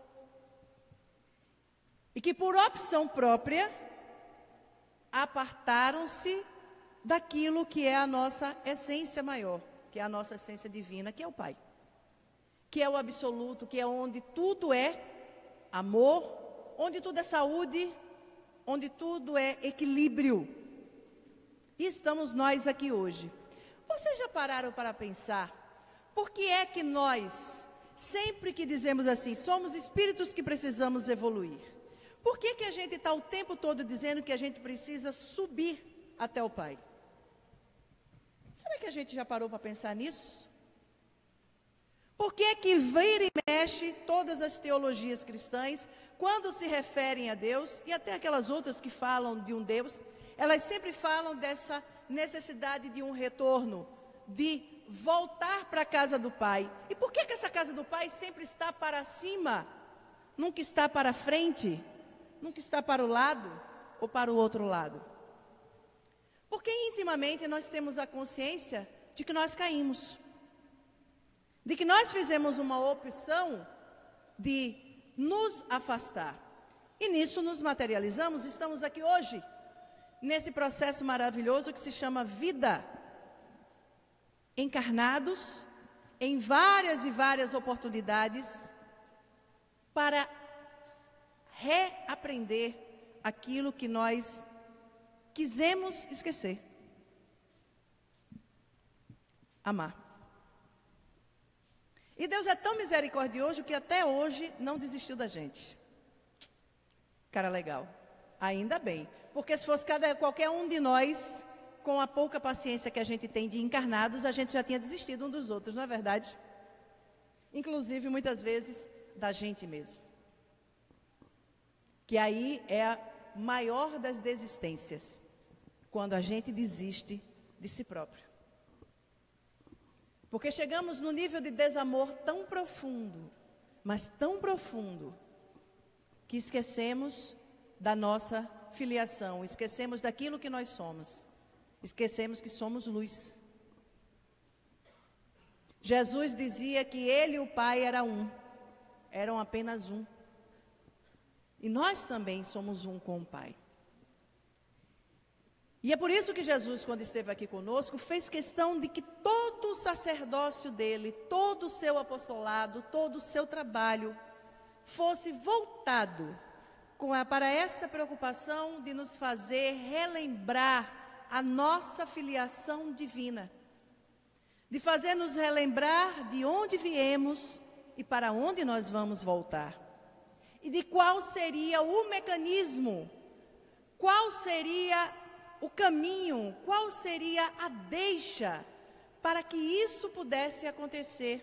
e que por opção própria, apartaram-se daquilo que é a nossa essência maior, que é a nossa essência divina, que é o Pai, que é o absoluto, que é onde tudo é amor, onde tudo é saúde, onde tudo é equilíbrio. E estamos nós aqui hoje. Vocês já pararam para pensar, por que é que nós, sempre que dizemos assim, somos espíritos que precisamos evoluir, por que que a gente está o tempo todo dizendo que a gente precisa subir até o Pai? Será que a gente já parou para pensar nisso? Por que que vira e mexe todas as teologias cristãs, quando se referem a Deus, e até aquelas outras que falam de um Deus, elas sempre falam dessa necessidade de um retorno, de voltar para a casa do Pai. E por que que essa casa do Pai sempre está para cima, nunca está para frente, nunca está para o lado ou para o outro lado? Porque intimamente nós temos a consciência de que nós caímos, de que nós fizemos uma opção de nos afastar. E nisso nos materializamos, estamos aqui hoje, nesse processo maravilhoso que se chama vida, encarnados em várias e várias oportunidades para reaprender aquilo que nós quisemos esquecer. Amar. E Deus é tão misericordioso que até hoje não desistiu da gente. Cara legal. Ainda bem. Porque se fosse qualquer um de nós, com a pouca paciência que a gente tem de encarnados, a gente já tinha desistido um dos outros, não é verdade? Inclusive, muitas vezes, da gente mesmo. Que aí é a maior das desistências, quando a gente desiste de si próprio. Porque chegamos no nível de desamor tão profundo, mas tão profundo, que esquecemos da nossa filiação, esquecemos daquilo que nós somos, esquecemos que somos luz. Jesus dizia que ele e o Pai eram apenas um. E nós também somos um com o Pai. E é por isso que Jesus, quando esteve aqui conosco, fez questão de que todo o sacerdócio dele, todo o seu apostolado, todo o seu trabalho, fosse voltado para essa preocupação de nos fazer relembrar a nossa filiação divina, de fazer nos relembrar de onde viemos e para onde nós vamos voltar, e de qual seria o mecanismo, qual seria o caminho, qual seria a deixa para que isso pudesse acontecer.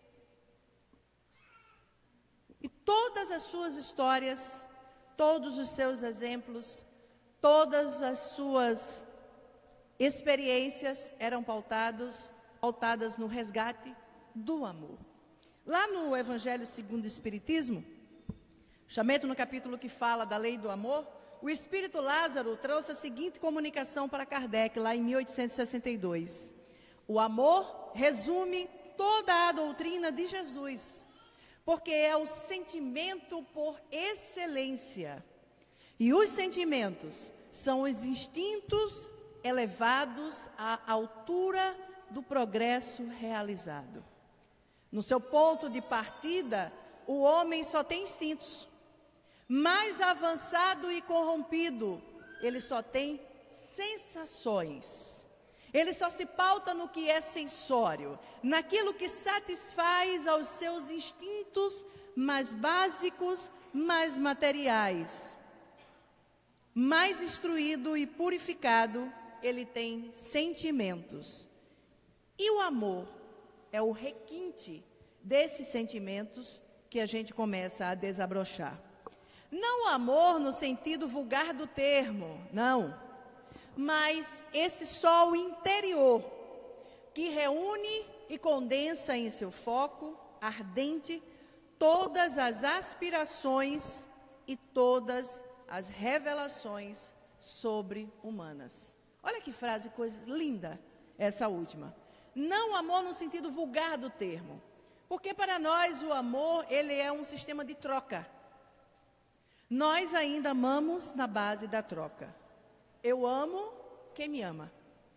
E todas as suas histórias, todos os seus exemplos, todas as suas experiências eram pautadas no resgate do amor. Lá no Evangelho segundo o Espiritismo, chamento no capítulo que fala da lei do amor, o Espírito Lázaro trouxe a seguinte comunicação para Kardec, lá em 1862. O amor resume toda a doutrina de Jesus, porque é o sentimento por excelência. E os sentimentos são os instintos elevados à altura do progresso realizado. No seu ponto de partida, o homem só tem instintos. mais avançado e corrompido, ele só tem sensações. Ele só se pauta no que é sensório, naquilo que satisfaz aos seus instintos mais básicos, mais materiais. Mais instruído e purificado, ele tem sentimentos. E o amor é o requinte desses sentimentos que a gente começa a desabrochar. Não o amor no sentido vulgar do termo, não. Mas esse sol interior que reúne e condensa em seu foco ardente todas as aspirações e todas as revelações sobre-humanas. Olha que frase, coisa linda essa última. Não o amor no sentido vulgar do termo, porque para nós o amor, ele é um sistema de troca. Nós ainda amamos na base da troca. Eu amo quem me ama.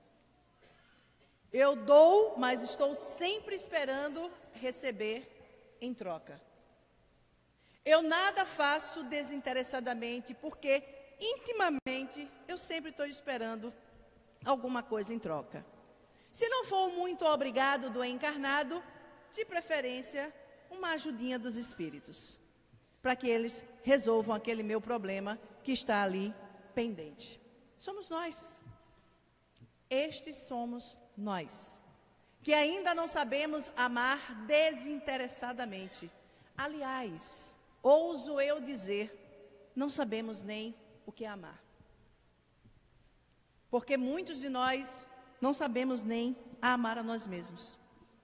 Eu dou, mas estou sempre esperando receber em troca. Eu nada faço desinteressadamente, porque intimamente eu sempre estou esperando alguma coisa em troca. Se não for muito obrigado do encarnado, de preferência, uma ajudinha dos espíritos, para que eles resolvam aquele meu problema que está ali pendente. Somos nós. Estes somos nós, que ainda não sabemos amar desinteressadamente. Aliás, ouso eu dizer, não sabemos nem o que é amar. Porque muitos de nós não sabemos nem amar a nós mesmos.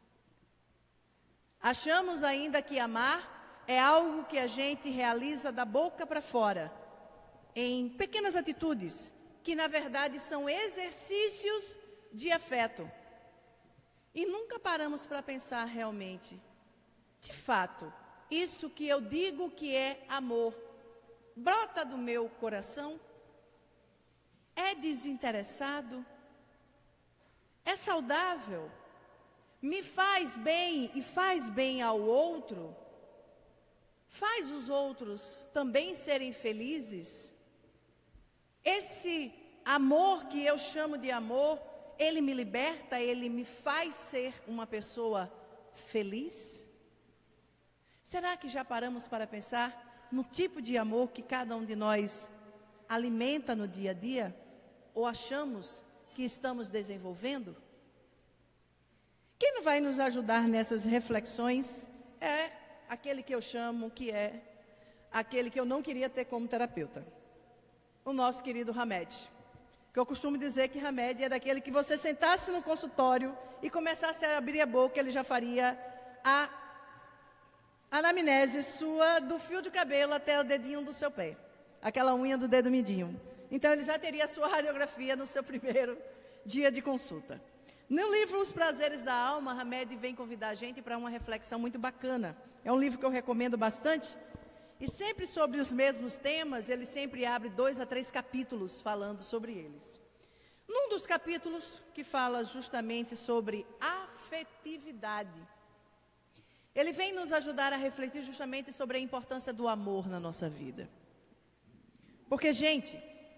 Achamos ainda que amar é algo que a gente realiza da boca para fora, em pequenas atitudes, que na verdade são exercícios de afeto. E nunca paramos para pensar realmente, de fato, isso que eu digo que é amor, brota do meu coração? É desinteressado? É saudável? Me faz bem e faz bem ao outro? Faz os outros também serem felizes? Esse amor que eu chamo de amor, ele me liberta, ele me faz ser uma pessoa feliz? Será que já paramos para pensar no tipo de amor que cada um de nós alimenta no dia a dia? Ou achamos que estamos desenvolvendo? Quem vai nos ajudar nessas reflexões é aquele que eu chamo, que é aquele que eu não queria ter como terapeuta. O nosso querido Hamed. Que eu costumo dizer que Hamed é daquele que você sentasse no consultório e começasse a abrir a boca, ele já faria a anamnese sua do fio de cabelo até o dedinho do seu pé. Aquela unha do dedo midinho. Então ele já teria a sua radiografia no seu primeiro dia de consulta. No livro Os Prazeres da Alma, Hamed vem convidar a gente para uma reflexão muito bacana. É um livro que eu recomendo bastante. E sempre sobre os mesmos temas, ele sempre abre 2 a 3 capítulos falando sobre eles. Num dos capítulos que fala justamente sobre afetividade, ele vem nos ajudar a refletir justamente sobre a importância do amor na nossa vida. Porque, gente,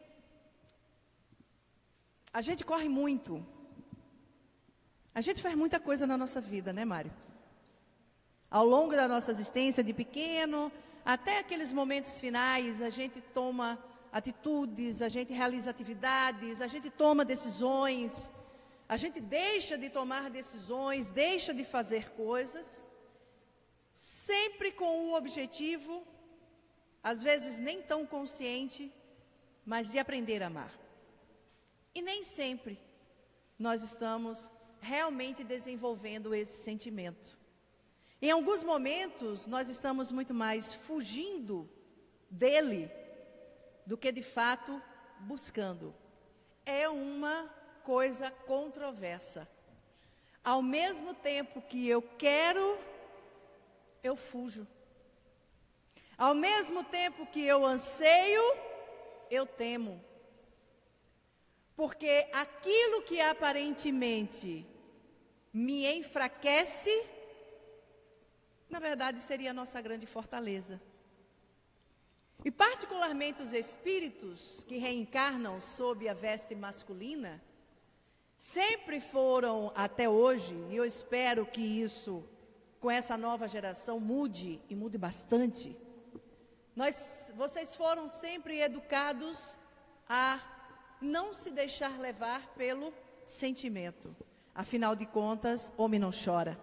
a gente corre muito. A gente faz muita coisa na nossa vida, né, Mário? Ao longo da nossa existência, de pequeno até aqueles momentos finais, a gente toma atitudes, a gente realiza atividades, a gente toma decisões, a gente deixa de tomar decisões, deixa de fazer coisas, sempre com o objetivo, às vezes nem tão consciente, mas de aprender a amar. E nem sempre nós estamos realmente desenvolvendo esse sentimento. Em alguns momentos, nós estamos muito mais fugindo dele do que, de fato, buscando. É uma coisa controversa. Ao mesmo tempo que eu quero, eu fujo. Ao mesmo tempo que eu anseio, eu temo. Porque aquilo que aparentemente me enfraquece, na verdade, seria a nossa grande fortaleza. E particularmente os espíritos que reencarnam sob a veste masculina, sempre foram até hoje, e eu espero que isso, com essa nova geração, mude, e mude bastante. Vocês foram sempre educados a não se deixar levar pelo sentimento. Afinal de contas, homem não chora.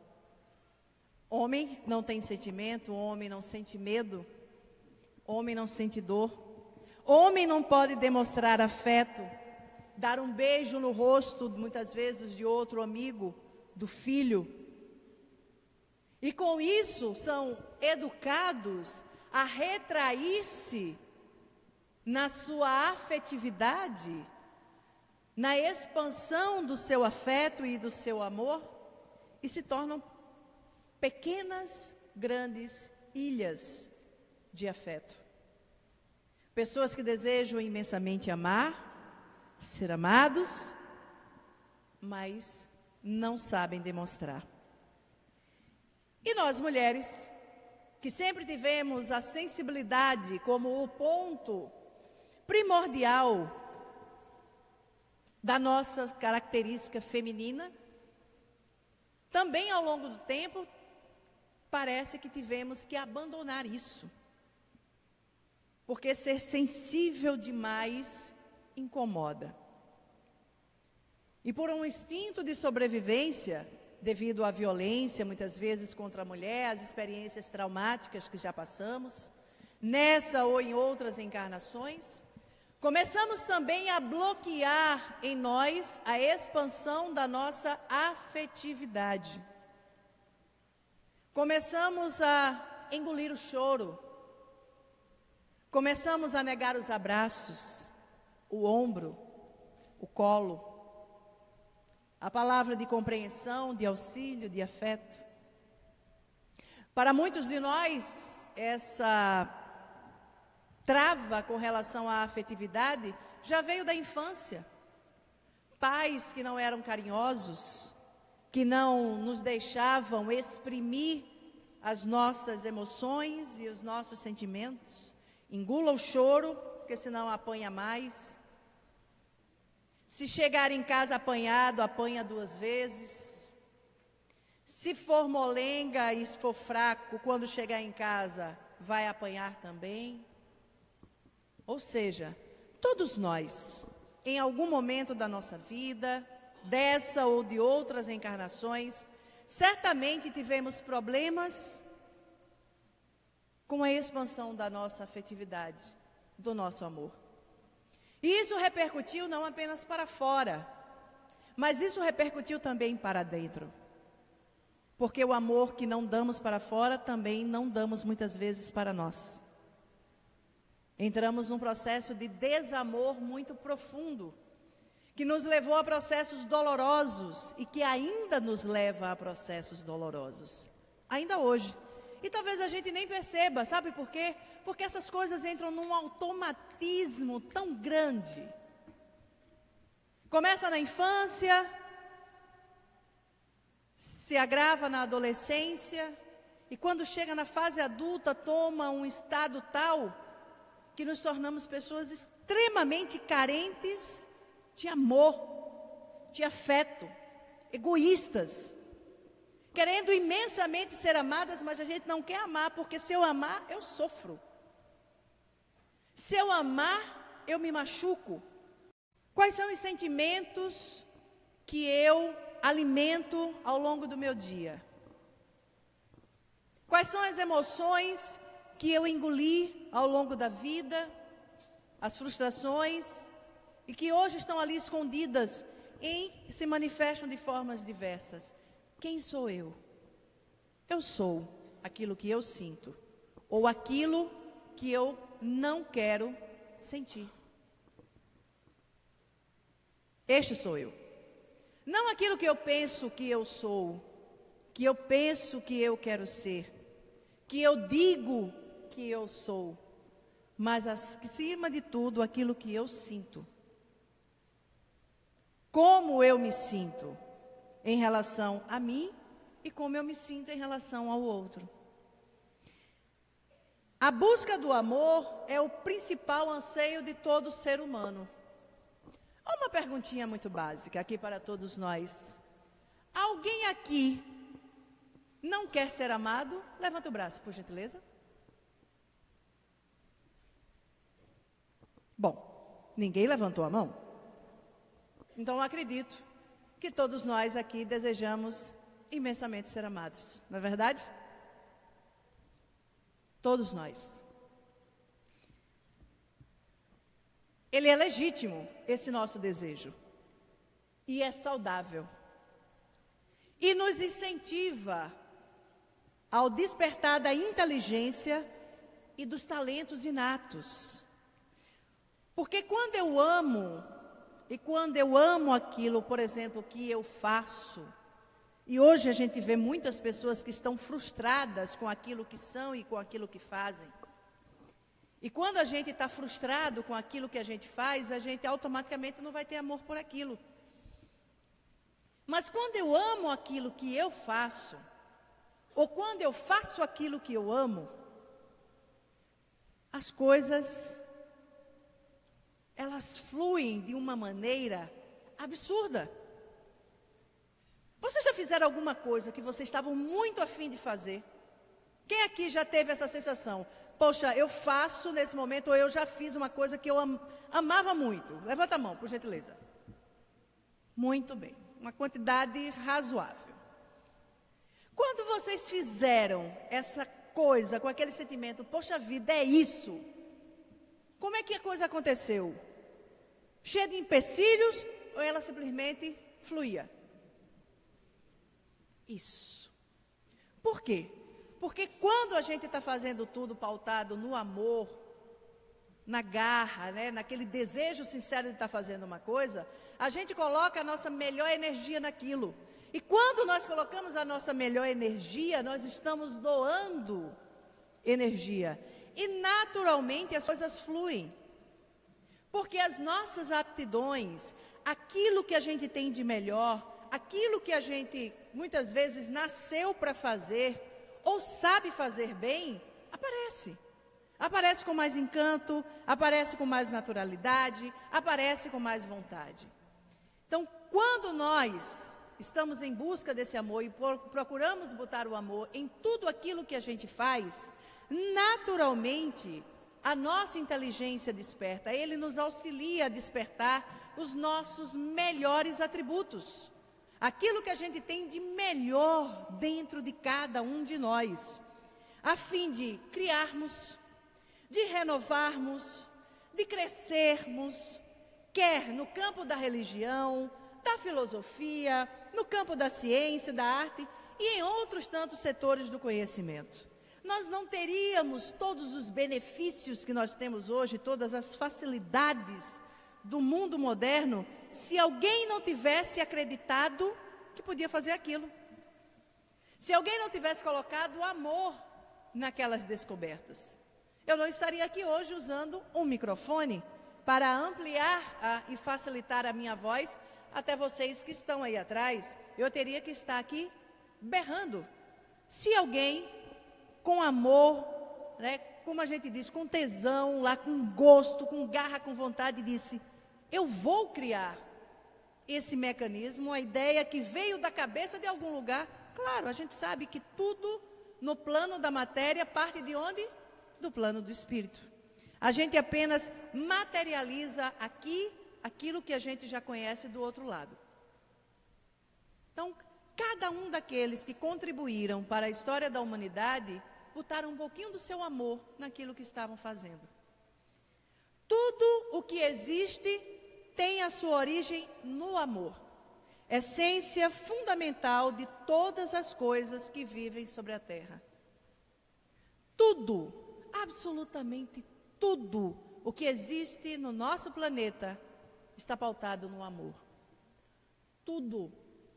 Homem não tem sentimento, homem não sente medo, homem não sente dor. Homem não pode demonstrar afeto, dar um beijo no rosto, muitas vezes, de outro amigo, do filho. E com isso são educados a retrair-se na sua afetividade, na expansão do seu afeto e do seu amor, e se tornam pequenas, grandes ilhas de afeto. Pessoas que desejam imensamente amar, ser amados, mas não sabem demonstrar. E nós, mulheres, que sempre tivemos a sensibilidade como o ponto primordial da nossa característica feminina, também ao longo do tempo, parece que tivemos que abandonar isso. Porque ser sensível demais incomoda. E por um instinto de sobrevivência, devido à violência, muitas vezes contra a mulher, as experiências traumáticas que já passamos, nessa ou em outras encarnações, começamos também a bloquear em nós a expansão da nossa afetividade. Começamos a engolir o choro. Começamos a negar os abraços, o ombro, o colo, a palavra de compreensão, de auxílio, de afeto. Para muitos de nós, essa trava com relação à afetividade já veio da infância. Pais que não eram carinhosos, que não nos deixavam exprimir as nossas emoções e os nossos sentimentos. Engula o choro, porque senão apanha mais. Se chegar em casa apanhado, apanha 2 vezes. Se for molenga e se for fraco, quando chegar em casa, vai apanhar também. Ou seja, todos nós, em algum momento da nossa vida, dessa ou de outras encarnações, certamente tivemos problemas com a expansão da nossa afetividade, do nosso amor. E isso repercutiu não apenas para fora, mas isso repercutiu também para dentro. Porque o amor que não damos para fora, também não damos muitas vezes para nós. Entramos num processo de desamor muito profundo, que nos levou a processos dolorosos e que ainda nos leva a processos dolorosos, ainda hoje. E talvez a gente nem perceba, sabe por quê? Porque essas coisas entram num automatismo tão grande. Começa na infância, se agrava na adolescência, e quando chega na fase adulta, toma um estado tal que nos tornamos pessoas extremamente carentes de amor, de afeto, egoístas, querendo imensamente ser amadas, mas a gente não quer amar, porque se eu amar, eu sofro. Se eu amar, eu me machuco. Quais são os sentimentos que eu alimento ao longo do meu dia? Quais são as emoções que eu engoli ao longo da vida, as frustrações, e que hoje estão ali escondidas e se manifestam de formas diversas? Quem sou eu? Eu sou aquilo que eu sinto, ou aquilo que eu não quero sentir. Este sou eu. Não aquilo que eu penso que eu sou, que eu penso que eu quero ser, que eu digo que eu sou, mas acima de tudo aquilo que eu sinto. Como eu me sinto em relação a mim e como eu me sinto em relação ao outro. A busca do amor é o principal anseio de todo ser humano. Há uma perguntinha muito básica aqui para todos nós. Alguém aqui não quer ser amado? Levanta o braço, por gentileza. Bom, ninguém levantou a mão. Então, eu acredito que todos nós aqui desejamos imensamente ser amados. Não é verdade? Todos nós. Ele é legítimo, esse nosso desejo. E é saudável. E nos incentiva ao despertar da inteligência e dos talentos inatos. Porque quando eu amo, e quando eu amo aquilo, por exemplo, que eu faço, e hoje a gente vê muitas pessoas que estão frustradas com aquilo que são e com aquilo que fazem. E quando a gente está frustrado com aquilo que a gente faz, a gente automaticamente não vai ter amor por aquilo. Mas quando eu amo aquilo que eu faço, ou quando eu faço aquilo que eu amo, as coisas, elas fluem de uma maneira absurda. Vocês já fizeram alguma coisa que vocês estavam muito afim de fazer? Quem aqui já teve essa sensação? Poxa, eu faço nesse momento, ou eu já fiz uma coisa que eu amava muito. Levanta a mão, por gentileza. Muito bem, uma quantidade razoável. Quando vocês fizeram essa coisa com aquele sentimento, poxa vida, é isso. Como é que a coisa aconteceu? Cheia de empecilhos ou ela simplesmente fluía? Isso. Por quê? Porque quando a gente está fazendo tudo pautado no amor, na garra, né, naquele desejo sincero de estar fazendo uma coisa, a gente coloca a nossa melhor energia naquilo. E quando nós colocamos a nossa melhor energia, nós estamos doando energia. E naturalmente as coisas fluem. Porque as nossas aptidões, aquilo que a gente tem de melhor, aquilo que a gente muitas vezes nasceu para fazer, ou sabe fazer bem, aparece. Aparece com mais encanto, aparece com mais naturalidade, aparece com mais vontade. Então, quando nós estamos em busca desse amor e procuramos botar o amor em tudo aquilo que a gente faz, naturalmente, a nossa inteligência desperta. Ele nos auxilia a despertar os nossos melhores atributos. Aquilo que a gente tem de melhor dentro de cada um de nós, a fim de criarmos, de renovarmos, de crescermos, quer no campo da religião, da filosofia, no campo da ciência, da arte e em outros tantos setores do conhecimento. Nós não teríamos todos os benefícios que nós temos hoje, todas as facilidades do mundo moderno, se alguém não tivesse acreditado que podia fazer aquilo. Se alguém não tivesse colocado o amor naquelas descobertas. Eu não estaria aqui hoje usando um microfone para ampliar e facilitar a minha voz até vocês que estão aí atrás. Eu teria que estar aqui berrando. Se alguém com amor, né, como a gente diz, com tesão, lá com gosto, com garra, com vontade, disse: eu vou criar esse mecanismo, a ideia que veio da cabeça de algum lugar. Claro, a gente sabe que tudo no plano da matéria parte de onde? Do plano do espírito. A gente apenas materializa aqui aquilo que a gente já conhece do outro lado. Então, cada um daqueles que contribuíram para a história da humanidade, botaram um pouquinho do seu amor naquilo que estavam fazendo. Tudo o que existe tem a sua origem no amor. Essência fundamental de todas as coisas que vivem sobre a terra. Tudo, absolutamente tudo o que existe no nosso planeta está pautado no amor. Tudo.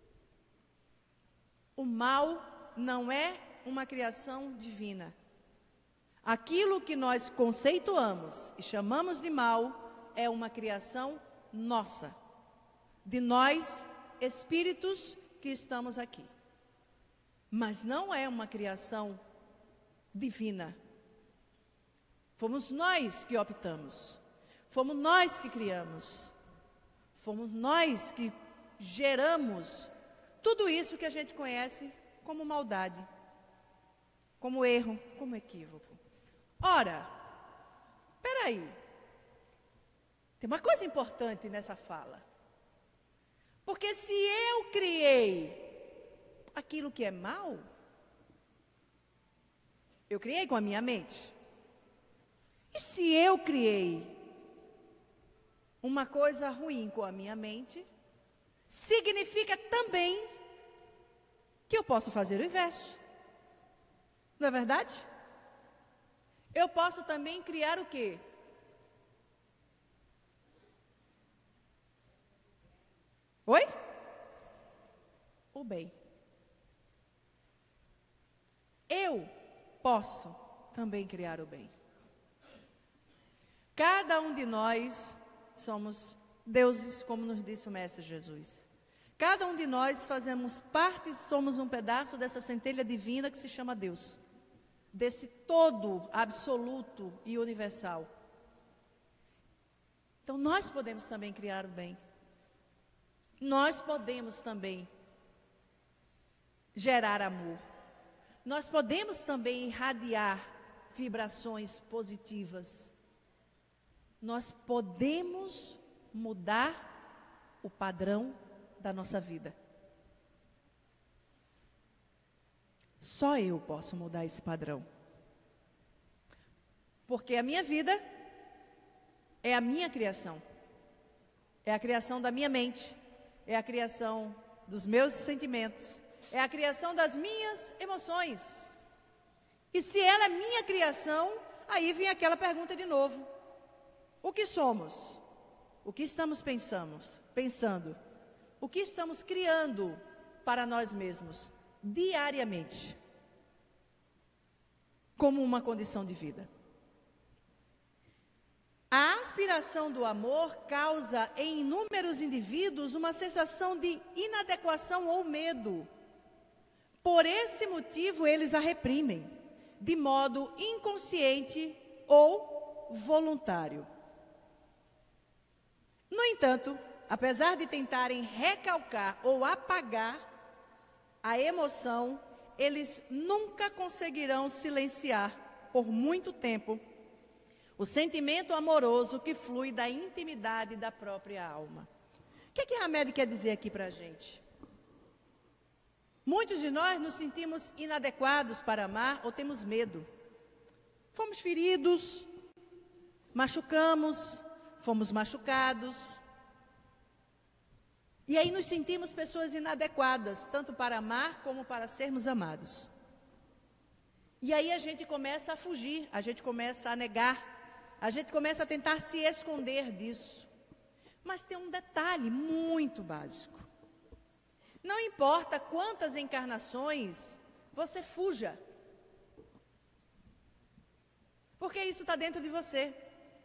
O mal não é uma criação divina. Aquilo que nós conceituamos e chamamos de mal é uma criação nossa, de nós, espíritos que estamos aqui. Mas não é uma criação divina. Fomos nós que optamos. Fomos nós que criamos. Fomos nós que geramos tudo isso que a gente conhece como maldade, como erro, como equívoco. Ora, peraí, tem uma coisa importante nessa fala. Porque se eu criei aquilo que é mal, eu criei com a minha mente. E se eu criei uma coisa ruim com a minha mente, significa também que eu posso fazer o inverso. Não é verdade? Eu posso também criar o quê? Oi? O bem. Eu posso também criar o bem. Cada um de nós somos deuses, como nos disse o Mestre Jesus. Cada um de nós fazemos parte, somos um pedaço dessa centelha divina que se chama Deus. Desse todo absoluto e universal. Então nós podemos também criar o bem. Nós podemos também gerar amor. Nós podemos também irradiar vibrações positivas. Nós podemos mudar o padrão da nossa vida. Só eu posso mudar esse padrão. Porque a minha vida é a minha criação. É a criação da minha mente. É a criação dos meus sentimentos. É a criação das minhas emoções. E se ela é minha criação, aí vem aquela pergunta de novo. O que somos? O que estamos pensando? O que estamos criando para nós mesmos, diariamente, como uma condição de vida? A aspiração do amor causa em inúmeros indivíduos uma sensação de inadequação ou medo. Por esse motivo, eles a reprimem, de modo inconsciente ou voluntário. No entanto, apesar de tentarem recalcar ou apagar a emoção, eles nunca conseguirão silenciar por muito tempo o sentimento amoroso que flui da intimidade da própria alma. O que Hamed quer dizer aqui para a gente? Muitos de nós nos sentimos inadequados para amar ou temos medo. Fomos feridos, machucamos, fomos machucados. E aí nos sentimos pessoas inadequadas, tanto para amar como para sermos amados. E aí a gente começa a fugir, a gente começa a negar, a gente começa a tentar se esconder disso. Mas tem um detalhe muito básico. Não importa quantas encarnações você fuja, porque isso está dentro de você.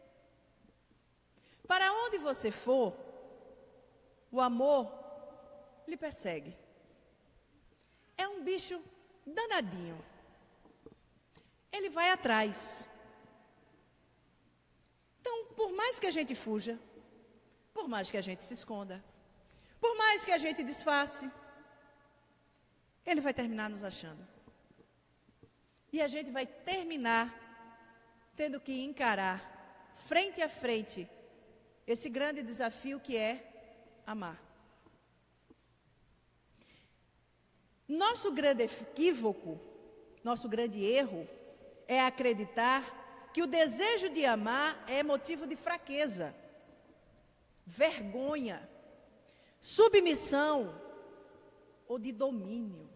Para onde você for, o amor lhe persegue. É um bicho danadinho. Ele vai atrás. Então, por mais que a gente fuja, por mais que a gente se esconda, por mais que a gente disfarce, ele vai terminar nos achando. E a gente vai terminar tendo que encarar, frente a frente, esse grande desafio que é amar. Nosso grande equívoco, nosso grande erro, é acreditar que o desejo de amar é motivo de fraqueza, vergonha, submissão ou de domínio.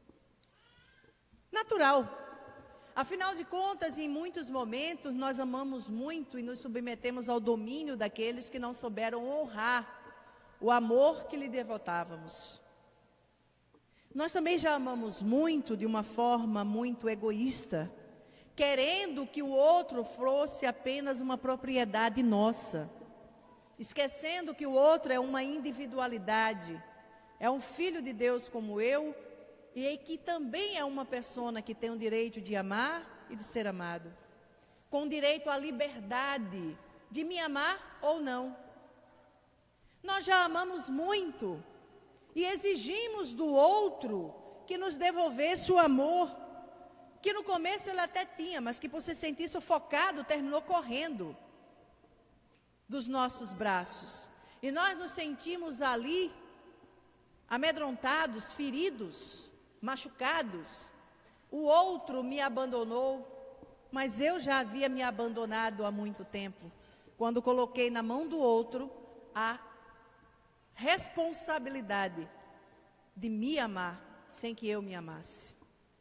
Natural. Afinal de contas, em muitos momentos, nós amamos muito e nos submetemos ao domínio daqueles que não souberam honrar o amor que lhe devotávamos. Nós também já amamos muito de uma forma muito egoísta, querendo que o outro fosse apenas uma propriedade nossa, esquecendo que o outro é uma individualidade, é um filho de Deus como eu, e que também é uma pessoa que tem o direito de amar e de ser amado. com direito à liberdade de me amar ou não. Nós já amamos muito e exigimos do outro que nos devolvesse o amor, que no começo ele até tinha, mas que por se sentir sufocado, terminou correndo dos nossos braços. E nós nos sentimos ali, amedrontados, feridos, machucados. O outro me abandonou, mas eu já havia me abandonado há muito tempo, quando coloquei na mão do outro a responsabilidade de me amar sem que eu me amasse.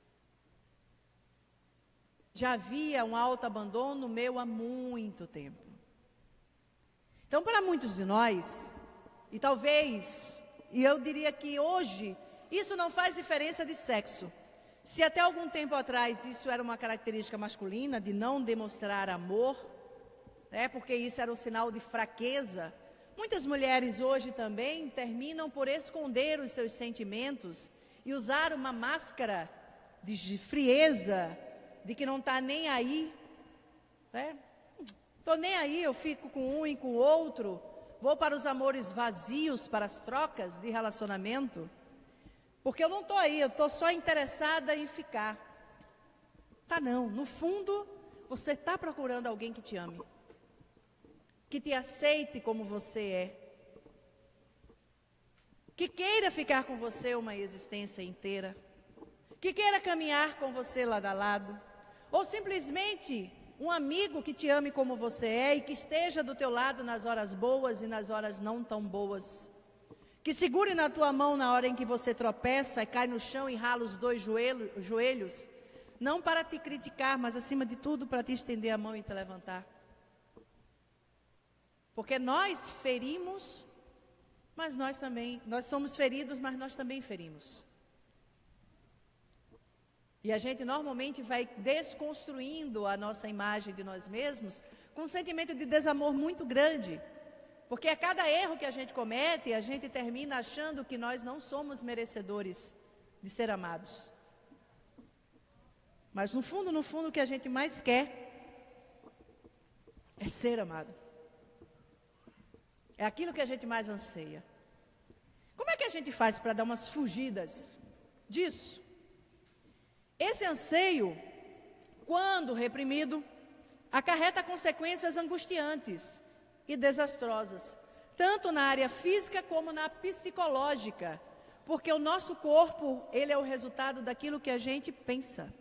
Já havia um autoabandono meu há muito tempo. Então, para muitos de nós, e talvez, e eu diria que hoje, isso não faz diferença de sexo. Se até algum tempo atrás isso era uma característica masculina, de não demonstrar amor, porque isso era um sinal de fraqueza, muitas mulheres hoje também terminam por esconder os seus sentimentos e usar uma máscara de frieza, de que não está nem aí, estou nem aí, eu fico com um e com o outro, vou para os amores vazios, para as trocas de relacionamento, porque eu não estou aí, eu estou só interessada em ficar. Tá não, no fundo, você está procurando alguém que te ame, que te aceite como você é, que queira ficar com você uma existência inteira, que queira caminhar com você lado a lado, ou simplesmente um amigo que te ame como você é e que esteja do teu lado nas horas boas e nas horas não tão boas, que segure na tua mão na hora em que você tropeça e cai no chão e rala os dois joelhos, não para te criticar, mas acima de tudo para te estender a mão e te levantar. Porque nós ferimos, mas nós somos feridos, mas nós também ferimos. E a gente normalmente vai desconstruindo a nossa imagem de nós mesmos com um sentimento de desamor muito grande. Porque a cada erro que a gente comete, a gente termina achando que nós não somos merecedores de ser amados. Mas no fundo, o que a gente mais quer é ser amado. É aquilo que a gente mais anseia. Como é que a gente faz para dar umas fugidas disso? Esse anseio, quando reprimido, acarreta consequências angustiantes e desastrosas, tanto na área física como na psicológica, porque o nosso corpo, ele é o resultado daquilo que a gente pensa.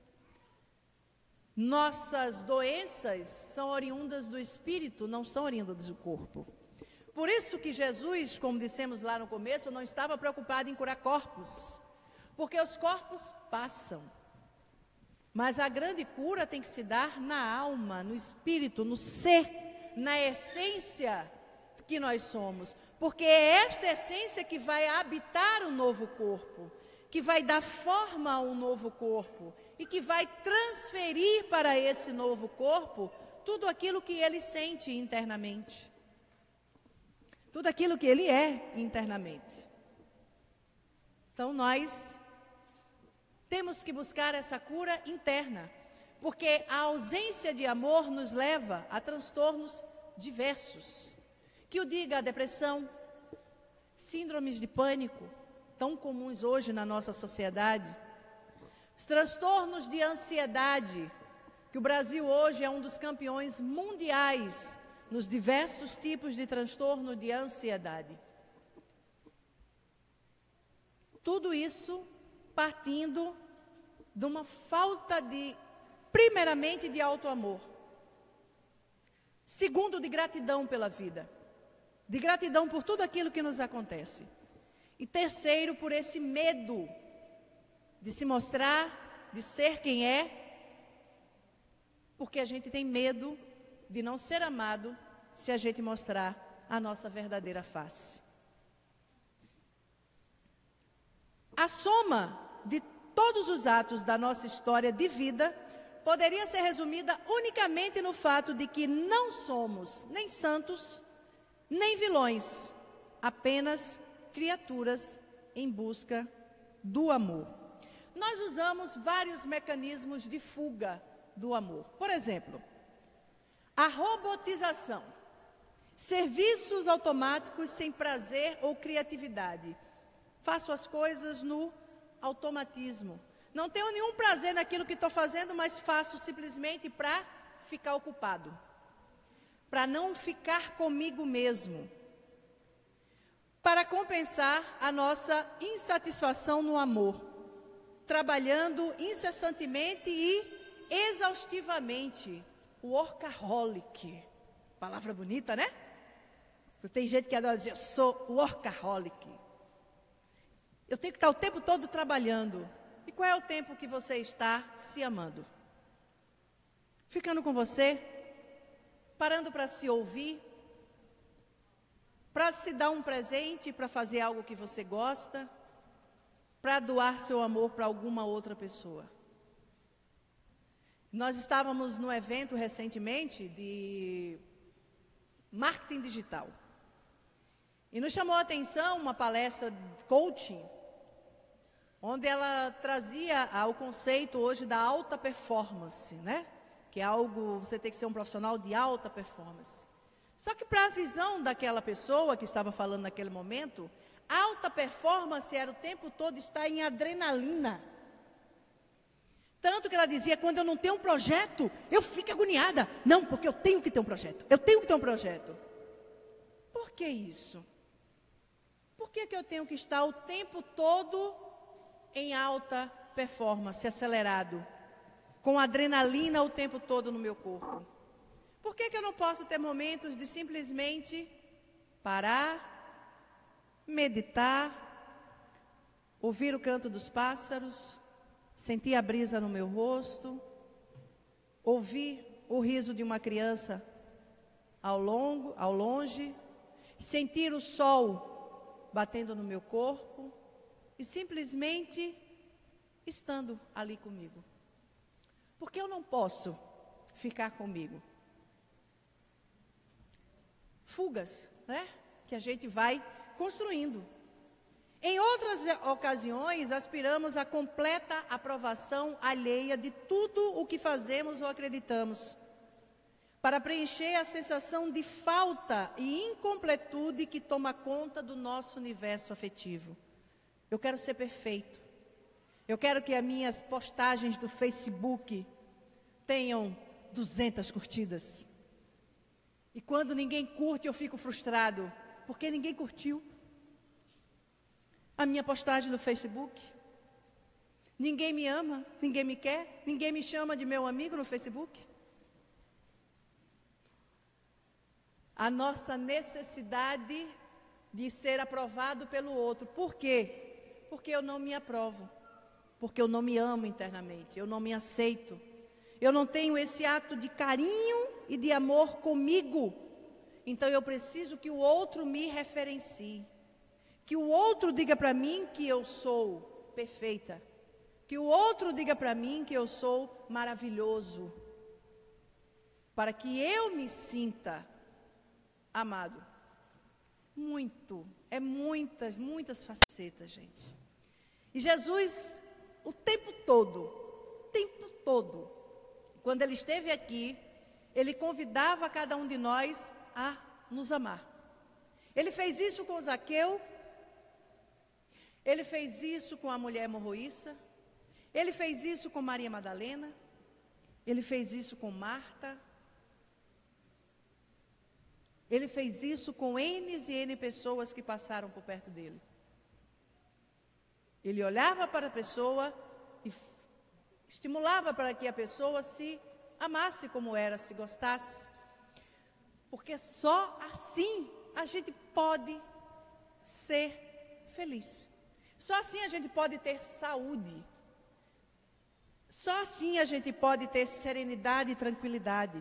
Nossas doenças são oriundas do espírito, não são oriundas do corpo. Por isso que Jesus, como dissemos lá no começo, não estava preocupado em curar corpos, porque os corpos passam. Mas a grande cura tem que se dar na alma, no espírito, no ser, na essência que nós somos. Porque é esta essência que vai habitar o novo corpo, que vai dar forma a um novo corpo e que vai transferir para esse novo corpo tudo aquilo que ele sente internamente. Tudo aquilo que ele é internamente. Então nós temos que buscar essa cura interna, porque a ausência de amor nos leva a transtornos diversos. Que o diga a depressão, síndromes de pânico, tão comuns hoje na nossa sociedade, os transtornos de ansiedade, que o Brasil hoje é um dos campeões mundiais nos diversos tipos de transtorno de ansiedade. Tudo isso partindo de uma falta primeiramente, de autoamor. Segundo, de gratidão pela vida. De gratidão por tudo aquilo que nos acontece. E terceiro, por esse medo de se mostrar, de ser quem é, porque a gente tem medo de não ser amado se a gente mostrar a nossa verdadeira face. A soma de todos os atos da nossa história de vida poderia ser resumida unicamente no fato de que não somos nem santos, nem vilões, apenas criaturas em busca do amor. Nós usamos vários mecanismos de fuga do amor. Por exemplo, A robotização. Serviços automáticos sem prazer ou criatividade. Faço as coisas no automatismo. Não tenho nenhum prazer naquilo que estou fazendo, mas faço simplesmente para ficar ocupado. Para não ficar comigo mesmo. Para compensar a nossa insatisfação no amor. Trabalhando incessantemente e exaustivamente. Workaholic. Palavra bonita, né? Tem gente que adora dizer, eu sou workaholic. Eu tenho que estar o tempo todo trabalhando. E qual é o tempo que você está se amando? Ficando com você? Parando para se ouvir? Para se dar um presente, para fazer algo que você gosta? Para doar seu amor para alguma outra pessoa? Nós estávamos num evento recentemente de marketing digital. E nos chamou a atenção uma palestra de coaching, onde ela trazia o conceito hoje da alta performance, né? Que é algo, você tem que ser um profissional de alta performance. Só que para a visão daquela pessoa que estava falando naquele momento, alta performance era o tempo todo estar em adrenalina. Tanto que ela dizia, quando eu não tenho um projeto, eu fico agoniada. Não, porque eu tenho que ter um projeto. Eu tenho que ter um projeto. Por que isso? Por que eu tenho que estar o tempo todo em alta performance, acelerado? Com adrenalina o tempo todo no meu corpo? Por que eu não posso ter momentos de simplesmente parar, meditar, ouvir o canto dos pássaros, sentir a brisa no meu rosto, ouvir o riso de uma criança ao longe, sentir o sol batendo no meu corpo e simplesmente estando ali comigo? Porque eu não posso ficar comigo. Fugas, né? Que a gente vai construindo. Em outras ocasiões, aspiramos à completa aprovação alheia de tudo o que fazemos ou acreditamos, para preencher a sensação de falta e incompletude que toma conta do nosso universo afetivo. Eu quero ser perfeito. Eu quero que as minhas postagens do Facebook tenham 200 curtidas. E quando ninguém curte, eu fico frustrado, porque ninguém curtiu a minha postagem no Facebook. Ninguém me ama, ninguém me quer, ninguém me chama de meu amigo no Facebook. A nossa necessidade de ser aprovado pelo outro. Por quê? Porque eu não me aprovo. Porque eu não me amo internamente, eu não me aceito. Eu não tenho esse ato de carinho e de amor comigo. Então eu preciso que o outro me referencie. Que o outro diga para mim que eu sou perfeita. Que o outro diga para mim que eu sou maravilhoso. Para que eu me sinta amado. Muitas facetas, gente. E Jesus, o tempo todo, quando ele esteve aqui, ele convidava cada um de nós a nos amar. Ele fez isso com Zaqueu, ele fez isso com a mulher hemorroíça, ele fez isso com Maria Madalena, ele fez isso com Marta, ele fez isso com N e N pessoas que passaram por perto dele. Ele olhava para a pessoa e estimulava para que a pessoa se amasse como era, se gostasse. Porque só assim a gente pode ser feliz. Só assim a gente pode ter saúde. Só assim a gente pode ter serenidade e tranquilidade.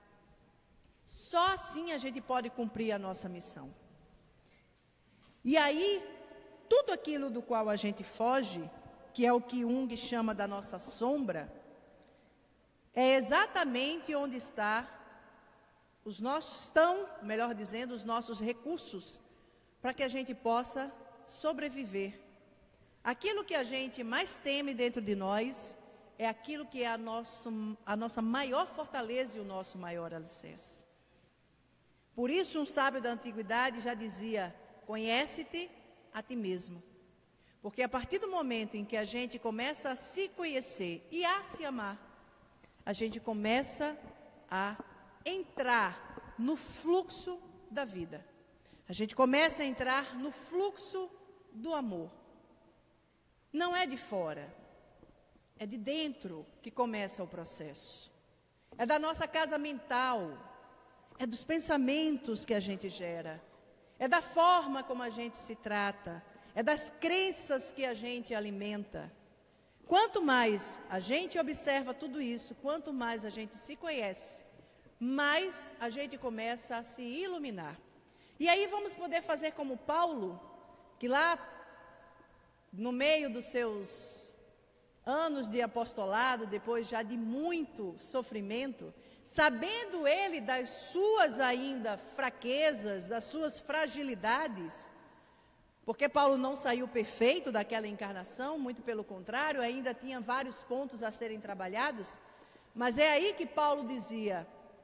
Só assim a gente pode cumprir a nossa missão. E aí, tudo aquilo do qual a gente foge, que é o que Jung chama da nossa sombra, é exatamente onde estão, os nossos recursos, para que a gente possa sobreviver. Aquilo que a gente mais teme dentro de nós é aquilo que é a nossa maior fortaleza e o nosso maior alicerce. Por isso, um sábio da antiguidade já dizia: conhece-te a ti mesmo. Porque a partir do momento em que a gente começa a se conhecer e a se amar, a gente começa a entrar no fluxo da vida. A gente começa a entrar no fluxo do amor. Não é de fora, é de dentro que começa o processo. É da nossa casa mental, é dos pensamentos que a gente gera, é da forma como a gente se trata, é das crenças que a gente alimenta. Quanto mais a gente observa tudo isso, quanto mais a gente se conhece, mais a gente começa a se iluminar. E aí vamos poder fazer como Paulo, que lá no meio dos seus anos de apostolado, depois já de muito sofrimento, sabendo ele das suas ainda fraquezas, das suas fragilidades, porque Paulo não saiu perfeito daquela encarnação, muito pelo contrário, ainda tinha vários pontos a serem trabalhados, mas é aí que Paulo dizia: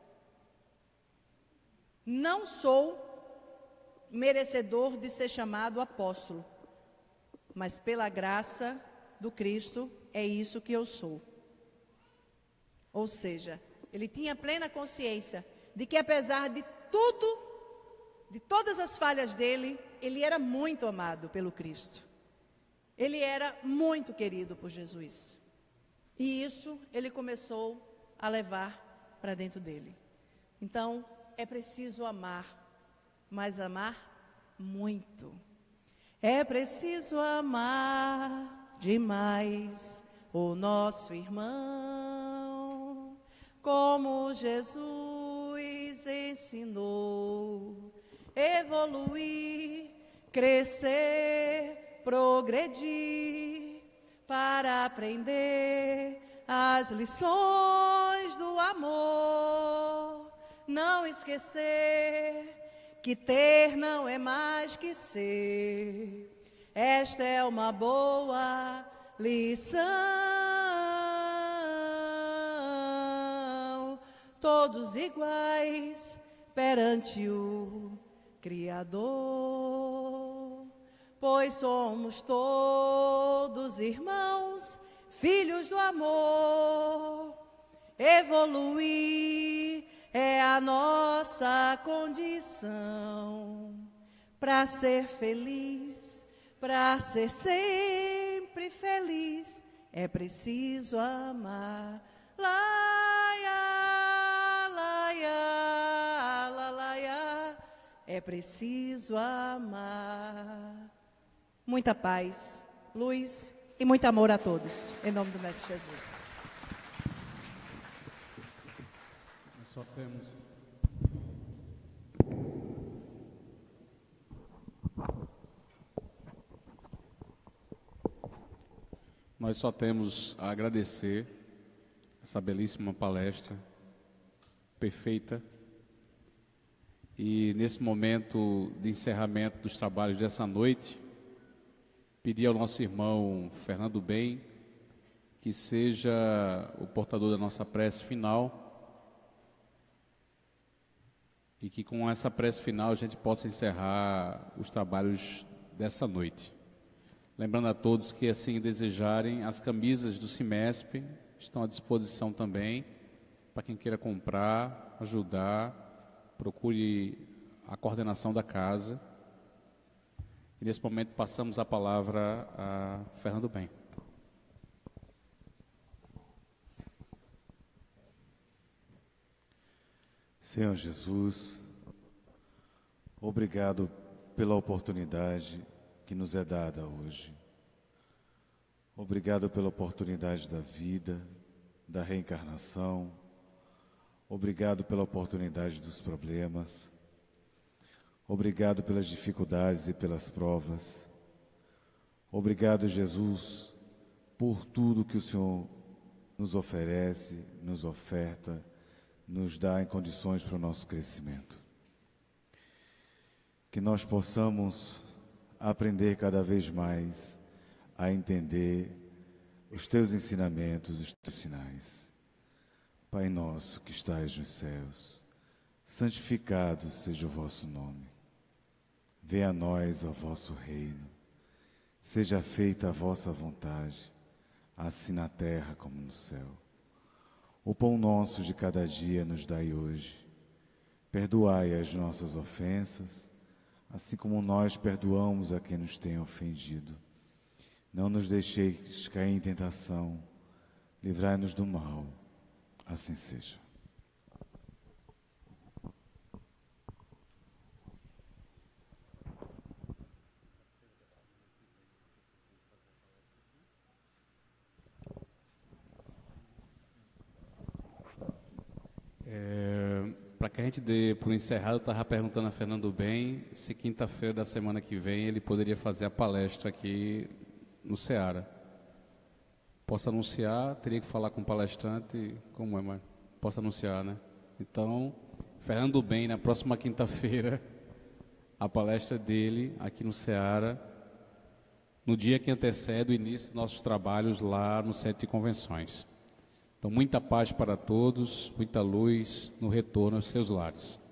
não sou merecedor de ser chamado apóstolo, mas pela graça do Cristo é isso que eu sou. Ou seja, ele tinha plena consciência de que apesar de tudo, de todas as falhas dele, ele era muito amado pelo Cristo. Ele era muito querido por Jesus. E isso ele começou a levar para dentro dele. Então, é preciso amar, mas amar muito. É preciso amar demais o nosso irmão, como Jesus ensinou. Evoluir, crescer, progredir, para aprender as lições do amor. Não esquecer que ter não é mais que ser. Esta é uma boa lição. Todos iguais perante o Criador, pois somos todos irmãos, filhos do amor. Evoluir é a nossa condição para ser feliz, para ser sempre feliz. É preciso amar. É preciso amar. Muita paz, luz e muito amor a todos. Em nome do Mestre Jesus. Nós só temos a agradecer essa belíssima palestra, perfeita. E nesse momento de encerramento dos trabalhos dessa noite, pedir ao nosso irmão Fernando Bem que seja o portador da nossa prece final e que com essa prece final a gente possa encerrar os trabalhos dessa noite. Lembrando a todos que, assim desejarem, as camisas do CIMESP estão à disposição também para quem queira comprar, ajudar. Procure a coordenação da casa. E nesse momento passamos a palavra a Fernando Bem. Senhor Jesus, obrigado pela oportunidade que nos é dada hoje. Obrigado pela oportunidade da vida, da reencarnação. Obrigado pela oportunidade dos problemas. Obrigado pelas dificuldades e pelas provas. Obrigado, Jesus, por tudo que o Senhor nos oferece, nos oferta, nos dá em condições para o nosso crescimento. Que nós possamos aprender cada vez mais a entender os teus ensinamentos, os teus sinais. Pai nosso que estais nos céus, santificado seja o vosso nome. Venha a nós o vosso reino. Seja feita a vossa vontade, assim na terra como no céu. O pão nosso de cada dia nos dai hoje. Perdoai as nossas ofensas, assim como nós perdoamos a quem nos tem ofendido. Não nos deixeis cair em tentação, livrai-nos do mal. Assim seja. Para que a gente dê por encerrado, eu estava perguntando a Fernando Bem se quinta-feira da semana que vem ele poderia fazer a palestra aqui no Ceará. Posso anunciar, teria que falar com o palestrante, como é, mas posso anunciar, né? Então, Fernando Bem, na próxima quinta-feira, a palestra dele aqui no Ceará, no dia que antecede o início dos nossos trabalhos lá no Centro de Convenções. Então, muita paz para todos, muita luz no retorno aos seus lares.